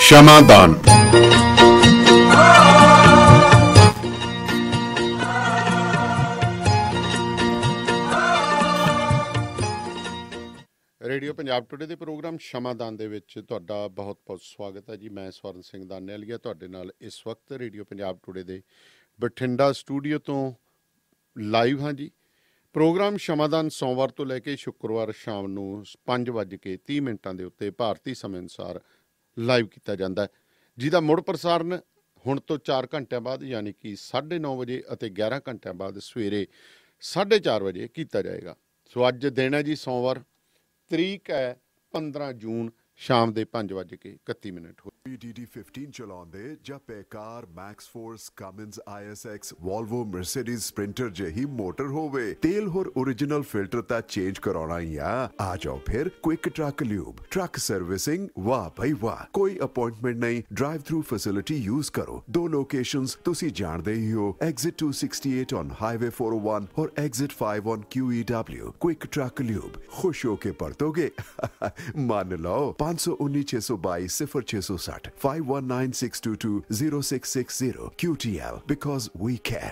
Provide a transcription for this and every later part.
क्षमादान। Radio Punjab today ਦੇ program Shamadan ਦੇ ਵਿੱਚ ਤੁਹਾਡਾ ਬਹੁਤ-ਬਹੁਤ ਸਵਾਗਤ ਹੈ ਜੀ। ਮੈਂ ਸਵਰਨ ਸਿੰਘ ਦਾਨੇਵਾਲੀਆ ਤੁਹਾਡੇ ਨਾਲ ਇਸ ਵਕਤ ਰੇਡੀਓ ਪੰਜਾਬ ਟੁਡੇ ਦੇ ਬਠਿੰਡਾ ਸਟੂਡੀਓ ਤੋਂ ਲਾਈਵ ਹਾਂ ਜੀ। ਪ੍ਰੋਗਰਾਮ ਸ਼ਮਾਦਾਨ ਸੋਮਵਾਰ ਤੋਂ ਲੈ ਕੇ ਸ਼ੁੱਕਰਵਾਰ ਸ਼ਾਮ ਨੂੰ 5:30 ਦੇ ਉੱਤੇ ਭਾਰਤੀ ਸਮੇਂ ਅਨੁਸਾਰ ਲਾਈਵ ਕੀਤਾ ਜਾਂਦਾ ਹੈ, ਜਿਹਦਾ ਮੁੜ ਪ੍ਰਸਾਰਣ ਹੁਣ ਤੋਂ 4 ਘੰਟਿਆਂ ਬਾਅਦ ਯਾਨੀ ਕਿ 9:30 ਵਜੇ ਅਤੇ 11 ਘੰਟਿਆਂ ਬਾਅਦ ਸਵੇਰੇ 4:30 ਵਜੇ ਕੀਤਾ ਜਾਏਗਾ। ਸੋ ਅੱਜ ਦਿਨ ਹੈ ਜੀ ਸੋਮਵਾਰ, ਤਰੀਕ ਹੈ 15 ਜੂਨ, ਸ਼ਾਮ ਦੇ 5:31 ਹੋਏ। PDD 15 ਚਲਾਉਂਦੇ ਜਾਂ ਬੇਕਾਰ Max Force, Cummins, ISX, Volvo, Mercedes Sprinter ਜਿਹੀ ਮੋਟਰ ਹੋਵੇ, ਤੇਲ ਹੋਰ ओरिजिनल ਫਿਲਟਰ ਤਾਂ ਚੇਂਜ ਕਰਾਉਣਾ ਹੀ ਆ ਜਾਓ ਫਿਰ quick truck lube. Truck servicing, ਵਾਹ ਭਾਈ ਵਾਹ, ਕੋਈ ਅਪਾਇੰਟਮੈਂਟ ਨਹੀਂ, ਡਰਾਈਵ ਥਰੂ ਫੈਸਿਲਿਟੀ ਯੂਜ਼ ਕਰੋ। 2 ਲੋਕੇਸ਼ਨਸ ਤੁਸੀਂ ਜਾਣਦੇ ਹੀ ਹੋ, ਐਗਜ਼ਿਟ 268 ਔਨ ਹਾਈਵੇ 401 ਔਰ ਐਗਜ਼ਿਟ 5 ਔਨ QEW। ਕੁਇਕ ਟਰੱਕ ਲਿਊਬ, ਖੁਸ਼ ਹੋ ਕੇ ਪਰਤੋਗੇ। ਮੰਨ ਲਓ 519 622 0660 519 622 0660 QTL, because we care.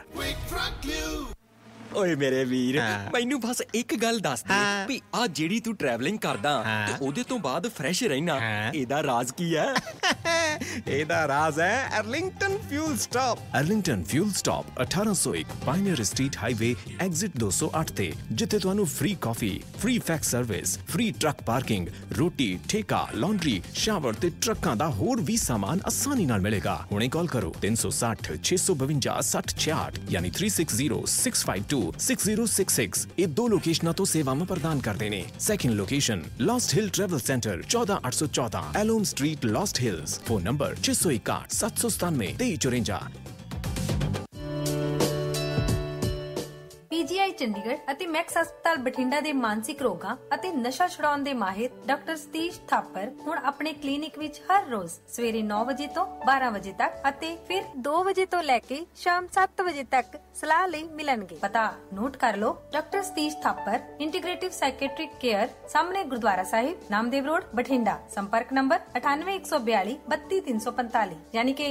ਓਏ ਮੇਰੇ ਵੀਰ, ਮੈਨੂੰ ਬਸ ਇੱਕ ਗੱਲ ਦੱਸ ਦੇ ਵੀ ਆ ਜਿਹੜੀ ਤੂੰ ਟਰੈਵਲਿੰਗ ਕਰਦਾ ਤੇ ਉਹਦੇ ਤੋਂ ਬਾਅਦ ਫਰੈਸ਼ ਰਹਿਣਾ, ਇਹਦਾ ਰਾਜ਼ ਕੀ ਹੈ? ਇਹਦਾ ਰਾਜ਼ ਹੈ Arlington fuel stop. Arlington fuel stop 1801 pioneer street highway, exit 208 ਤੇ, ਜਿੱਥੇ ਤੁਹਾਨੂੰ free coffee, free fax service, free truck parking, ਰੋਟੀ, ਠੇਕਾ, ਲਾਂਡਰੀ, ਸ਼ਾਵਰ ਤੇ ਟਰੱਕਾਂ ਦਾ ਹੋਰ ਵੀ ਸਾਮਾਨ ਆਸਾਨੀ ਨਾਲ ਮਿਲੇਗਾ। ਹੁਣੇ ਕਾਲ ਕਰੋ 360 652 6066 ਯਾਨੀ 360-652-6066। ਇਹ 2 ਲੋਕੇਸ਼ਨਾਂ ਤੋਂ ਸੇਵਾਵਾਂ ਪ੍ਰਦਾਨ ਕਰਦੇ ਨੇ। Second location Lost Hill travel center 14814 Allom street, Lost Hills. Phone number 661 797 2354। PGI Chandigarh ਅਤੇ ਮੈਕਸ ਹਸਪਤਾਲ ਬਠਿੰਡਾ ਦੇ ਮਾਨਸਿਕ ਰੋਗਾਂ ਅਤੇ ਨਸ਼ਾ ਛੁਡਾਉਣ ਦੇ ਮਾਹਿਰ ਡਾਕਟਰ ਸਤੀਸ਼ ਥਾਪਰ ਹੁਣ ਆਪਣੇ ਕਲੀਨਿਕ ਵਿੱਚ ਹਰ ਰੋਜ਼ ਸਵੇਰੇ 9 ਵਜੇ ਤੋਂ 12 ਵਜੇ ਤੱਕ ਅਤੇ ਫਿਰ 2 ਵਜੇ ਤੋਂ ਲੈ ਕੇ ਸ਼ਾਮ 7 ਵਜੇ ਤੱਕ ਸਲਾਹ ਲਈ ਮਿਲਣਗੇ। ਪਤਾ ਨੋਟ ਕਰ ਲਓ, doctor Satish Thapar, integrative psychiatric care, ਸਾਹਮਣੇ ਗੁਰਦੁਆਰਾ ਸਾਹਿਬ, ਨਾਮਦੇਵ ਰੋਡ, ਬਠਿੰਡਾ। ਸੰਪਰਕ ਨੰਬਰ 9814 32345 ਯਾਨੀ ਕਿ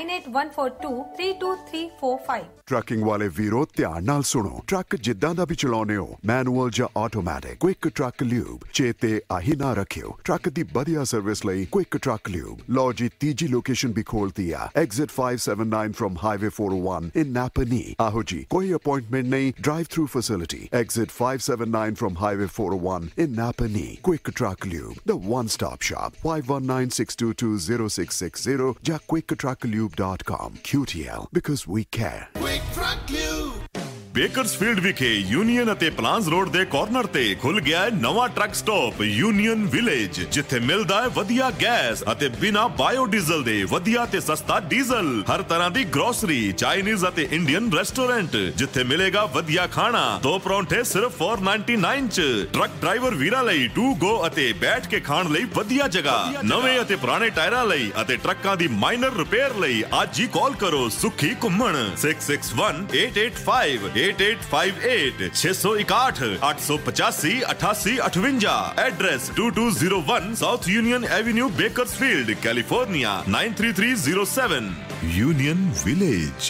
9814232345। ਟਰੱਕਿੰਗ ਵਾਲੇ ਵੀਰੋ ਧਿਆਨ ਨਾਲ ਸੁਣੋ, ਟਰੱਕ ਜਿੱਦਾਂ ਦਾ ਵੀ ਚਲਾਉਣੇ ਹੋ, ਮੈਨੂਅਲ ਜਾਂ ਆਟੋਮੈਟਿਕ, ਕੁਇਕ ਟਰੱਕ ਲਿਊਬ ਚੇਤੇ ਆਹੀ ਨਾ ਰੱਖਿਓ। ਟਰੱਕ ਦੀ ਵਧੀਆ ਸਰਵਿਸ ਲਈ ਕੁਇਕ ਟਰੱਕ ਲਿਊਬ। ਲਓ ਜੀ, ਤੀਜੀ ਲੋਕੇਸ਼ਨ ਵੀ ਖੋਲਤੀ ਆ, exit 579 from highway 401 in Napanee. ਆਹੋ ਜੀ, ਕੋਈ ਅਪਾਇੰਟਮੈਂਟ ਨਹੀਂ, drive thru facility. Exit 579 from highway 401 in Napanee. Quick truck lube, the one stop shop. 519 622 0660 ਜਾਂ quicktruckliube.com। QTL, because we care. Bakersfield ਵਿਖੇ ਯੂਨੀਅਨ ਅਤੇ ਪਲਾਨਸ ਰੋਡ ਦੇ ਕਾਰਨਰ ਤੇ ਖੁੱਲ ਗਿਆ ਹੈ ਨਵਾਂ ਟਰੱਕ ਸਟਾਪ ਯੂਨੀਅਨ ਵਿਲੇਜ, ਜਿੱਥੇ ਮਿਲਦਾ ਹੈ ਵਧੀਆ ਗੈਸ ਅਤੇ ਬਿਨਾ ਬਾਇਓ ਡੀਜ਼ਲ ਦੇ ਵਧੀਆ ਤੇ ਸਸਤਾ ਡੀਜ਼ਲ। ਹਰ ਤਰ੍ਹਾਂ ਦੀ ਗਰੋਸਰੀ, ਚਾਈਨੀਜ਼ ਅਤੇ ਇੰਡੀਅਨ ਰੈਸਟੋਰੈਂਟ, ਜਿੱਥੇ ਮਿਲੇਗਾ ਵਧੀਆ ਖਾਣਾ। 2 ਪਰੌਂਠੇ ਸਿਰਫ 499 ਚ। ਟਰੱਕ ਡਰਾਈਵਰ ਵੀਰਾਂ ਲਈ 2 ਗੋ ਅਤੇ ਬੈਠ ਕੇ ਖਾਣ ਲਈ ਵਧੀਆ ਜਗ੍ਹਾ। ਨਵੇਂ ਅਤੇ ਪੁਰਾਣੇ ਟਾਇਰਾਂ ਲਈ ਅਤੇ ਟਰੱਕਾਂ ਦੀ ਮਾਈਨਰ ਰਿਪੇਅਰ ਲਈ ਅੱਜ ਹੀ ਕਾਲ ਕਰੋ ਸੁਖੀ ਘੁੰਮਣ 661-885 8858 661 885 8858। Address 2201 south Union avenue, Bakersfield, California 93307। Union village.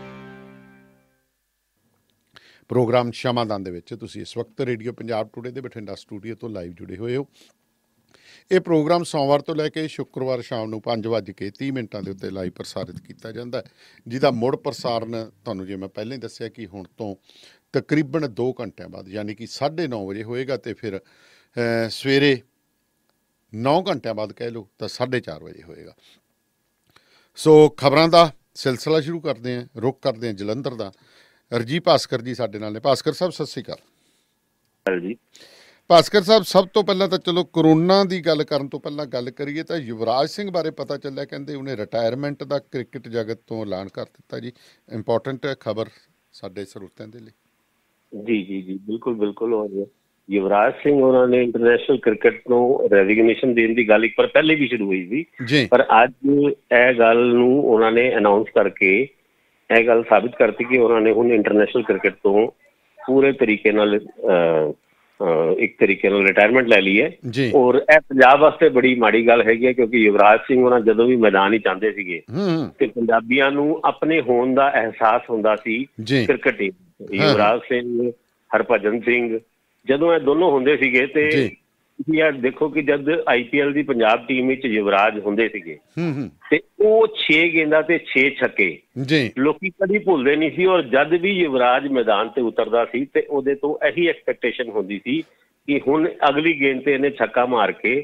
Program Shamadan ਦੇ ਵਿੱਚ ਤੁਸੀਂ ਇਸ ਵਕਤ ਰੇਡੀਓ ਪੰਜਾਬ ਟੁਡੇ ਦੇ ਬਠਿੰਡਾ ਸਟੂਡੀਓ ਤੋਂ ਲਾਈਵ ਜੁੜੇ ਹੋਏ ਹੋ। ਇਹ ਪ੍ਰੋਗਰਾਮ ਸੋਮਵਾਰ ਤੋਂ ਲੈ ਕੇ ਸ਼ੁੱਕਰਵਾਰ ਸ਼ਾਮ ਨੂੰ 5:30 ਦੇ ਉੱਤੇ ਲਾਈਵ ਪ੍ਰਸਾਰਿਤ ਕੀਤਾ ਜਾਂਦਾ ਹੈ, ਜਿਹਦਾ ਮੁੜ ਪ੍ਰਸਾਰਣ ਤੁਹਾਨੂੰ ਜਿਵੇਂ ਮੈਂ ਪਹਿਲਾਂ ਹੀ ਦੱਸਿਆ ਕਿ ਹੁਣ ਤੋਂ ਤਕਰੀਬਨ 2 ਘੰਟਿਆਂ ਬਾਅਦ ਯਾਨੀ ਕਿ 9:30 ਵਜੇ ਹੋਏਗਾ ਅਤੇ ਫਿਰ ਸਵੇਰੇ 9 ਘੰਟਿਆਂ ਬਾਅਦ ਕਹਿ ਲਓ ਤਾਂ 4:30 ਵਜੇ ਹੋਏਗਾ। ਸੋ ਖਬਰਾਂ ਦਾ ਸਿਲਸਿਲਾ ਸ਼ੁਰੂ ਕਰਦੇ ਹਾਂ, ਰੁੱਖ ਕਰਦੇ ਹਾਂ ਜਲੰਧਰ ਦਾ। ਰਜੀਵ ਭਾਸਕਰ ਜੀ ਸਾਡੇ ਨਾਲ ਨੇ। ਭਾਸਕਰ ਸਾਹਿਬ ਸਤਿ ਸ਼੍ਰੀ ਅਕਾਲ ਜੀ। ਭਾਸਕਰ ਸਾਹਿਬ, ਸਭ ਤੋਂ ਪਹਿਲਾਂ ਤਾਂ ਚਲੋ ਕਰੋਨਾ ਦੀ ਗੱਲ ਕਰਨ ਤੋਂ ਪਹਿਲਾਂ ਗੱਲ ਕਰੀਏ ਤਾਂ ਯੁਵਰਾਜ ਸਿੰਘ ਬਾਰੇ ਪਤਾ ਚੱਲਿਆ, ਕਹਿੰਦੇ ਉਹਨੇ ਰਿਟਾਇਰਮੈਂਟ ਦਾ ਕ੍ਰਿਕਟ ਜਗਤ ਤੋਂ ਐਲਾਨ ਕਰ ਦਿੱਤਾ ਜੀ। ਇੰਪੋਰਟੈਂਟ ਖਬਰ ਸਾਡੇ ਸਰੋਤਿਆਂ ਦੇ ਲਈ। ਜੀ ਬਿਲਕੁਲ ਬਿਲਕੁਲ। ਔਰ ਯੁਵਰਾਜ ਸਿੰਘ ਉਹਨਾਂ ਨੇ ਇੰਟਰਨੈਸ਼ਨਲ ਕ੍ਰਿਕਟ ਨੂੰ ਰੈਜ਼ਿਗਨੇਸ਼ਨ ਦੇਣ ਦੀ ਗੱਲ ਇੱਕ ਵਾਰ ਪਹਿਲੇ ਵੀ ਸ਼ੁਰੂ ਹੋਈ ਸੀ, ਪਰ ਅੱਜ ਇਹ ਗੱਲ ਨੂੰ ਉਹਨਾਂ ਨੇ ਅਨਾਊਂਸ ਕਰਕੇ ਇਹ ਗੱਲ ਸਾਬਿਤ ਕਰਤੀ ਕਿ ਉਹਨਾਂ ਨੇ ਹੁਣ ਇੰਟਰਨੈਸ਼ਨਲ ਕ੍ਰਿਕਟ ਤੋਂ ਪੂਰੇ ਤਰੀਕੇ ਨਾਲ ਇੱਕ ਤਰੀਕੇ ਨਾਲ ਰਿਟਾਇਰਮੈਂਟ ਲੈ ਲਈ ਹੈ। ਔਰ ਇਹ ਪੰਜਾਬ ਵਾਸਤੇ ਬੜੀ ਮਾੜੀ ਗੱਲ ਹੈਗੀ ਹੈ, ਕਿਉਂਕਿ ਯੁਵਰਾਜ ਸਿੰਘ ਉਹਨਾਂ ਜਦੋਂ ਵੀ ਮੈਦਾਨ ਹੀ ਚਾਹੁੰਦੇ ਸੀਗੇ ਤੇ ਪੰਜਾਬੀਆਂ ਨੂੰ ਆਪਣੇ ਹੋਣ ਦਾ ਅਹਿਸਾਸ ਹੁੰਦਾ ਸੀ ਕ੍ਰਿਕਟ ਟੀਮ। ਯੁਵਰਾਜ ਸਿੰਘ, ਹਰਭਜਨ ਸਿੰਘ, ਜਦੋਂ ਇਹ ਦੋਨੋਂ ਹੁੰਦੇ ਸੀਗੇ ਤੇ ਤੁਸੀਂ ਯਾਰ ਦੇਖੋ ਕਿ ਜਦ IPL ਦੀ ਪੰਜਾਬ ਟੀਮ ਵਿੱਚ ਯੁਵਰਾਜ ਹੁੰਦੇ ਸੀਗੇ ਤੇ ਉਹ 6 ਗੇਂਦਾਂ ਤੇ 6 ਛੱਕੇ ਲੋਕੀ ਕਦੀ ਭੁੱਲਦੇ ਨਹੀਂ ਸੀ। ਔਰ ਜਦ ਵੀ ਯੁਵਰਾਜ ਮੈਦਾਨ ਤੇ ਉਤਰਦਾ ਸੀ ਤੇ ਉਹਦੇ ਤੋਂ ਇਹੀ ਐਕਸਪੈਕਟੇਸ਼ਨ ਹੁੰਦੀ ਸੀ ਕਿ ਹੁਣ ਅਗਲੀ ਗੇਂਦ ਤੇ ਇਹਨੇ ਛੱਕਾ ਮਾਰ ਕੇ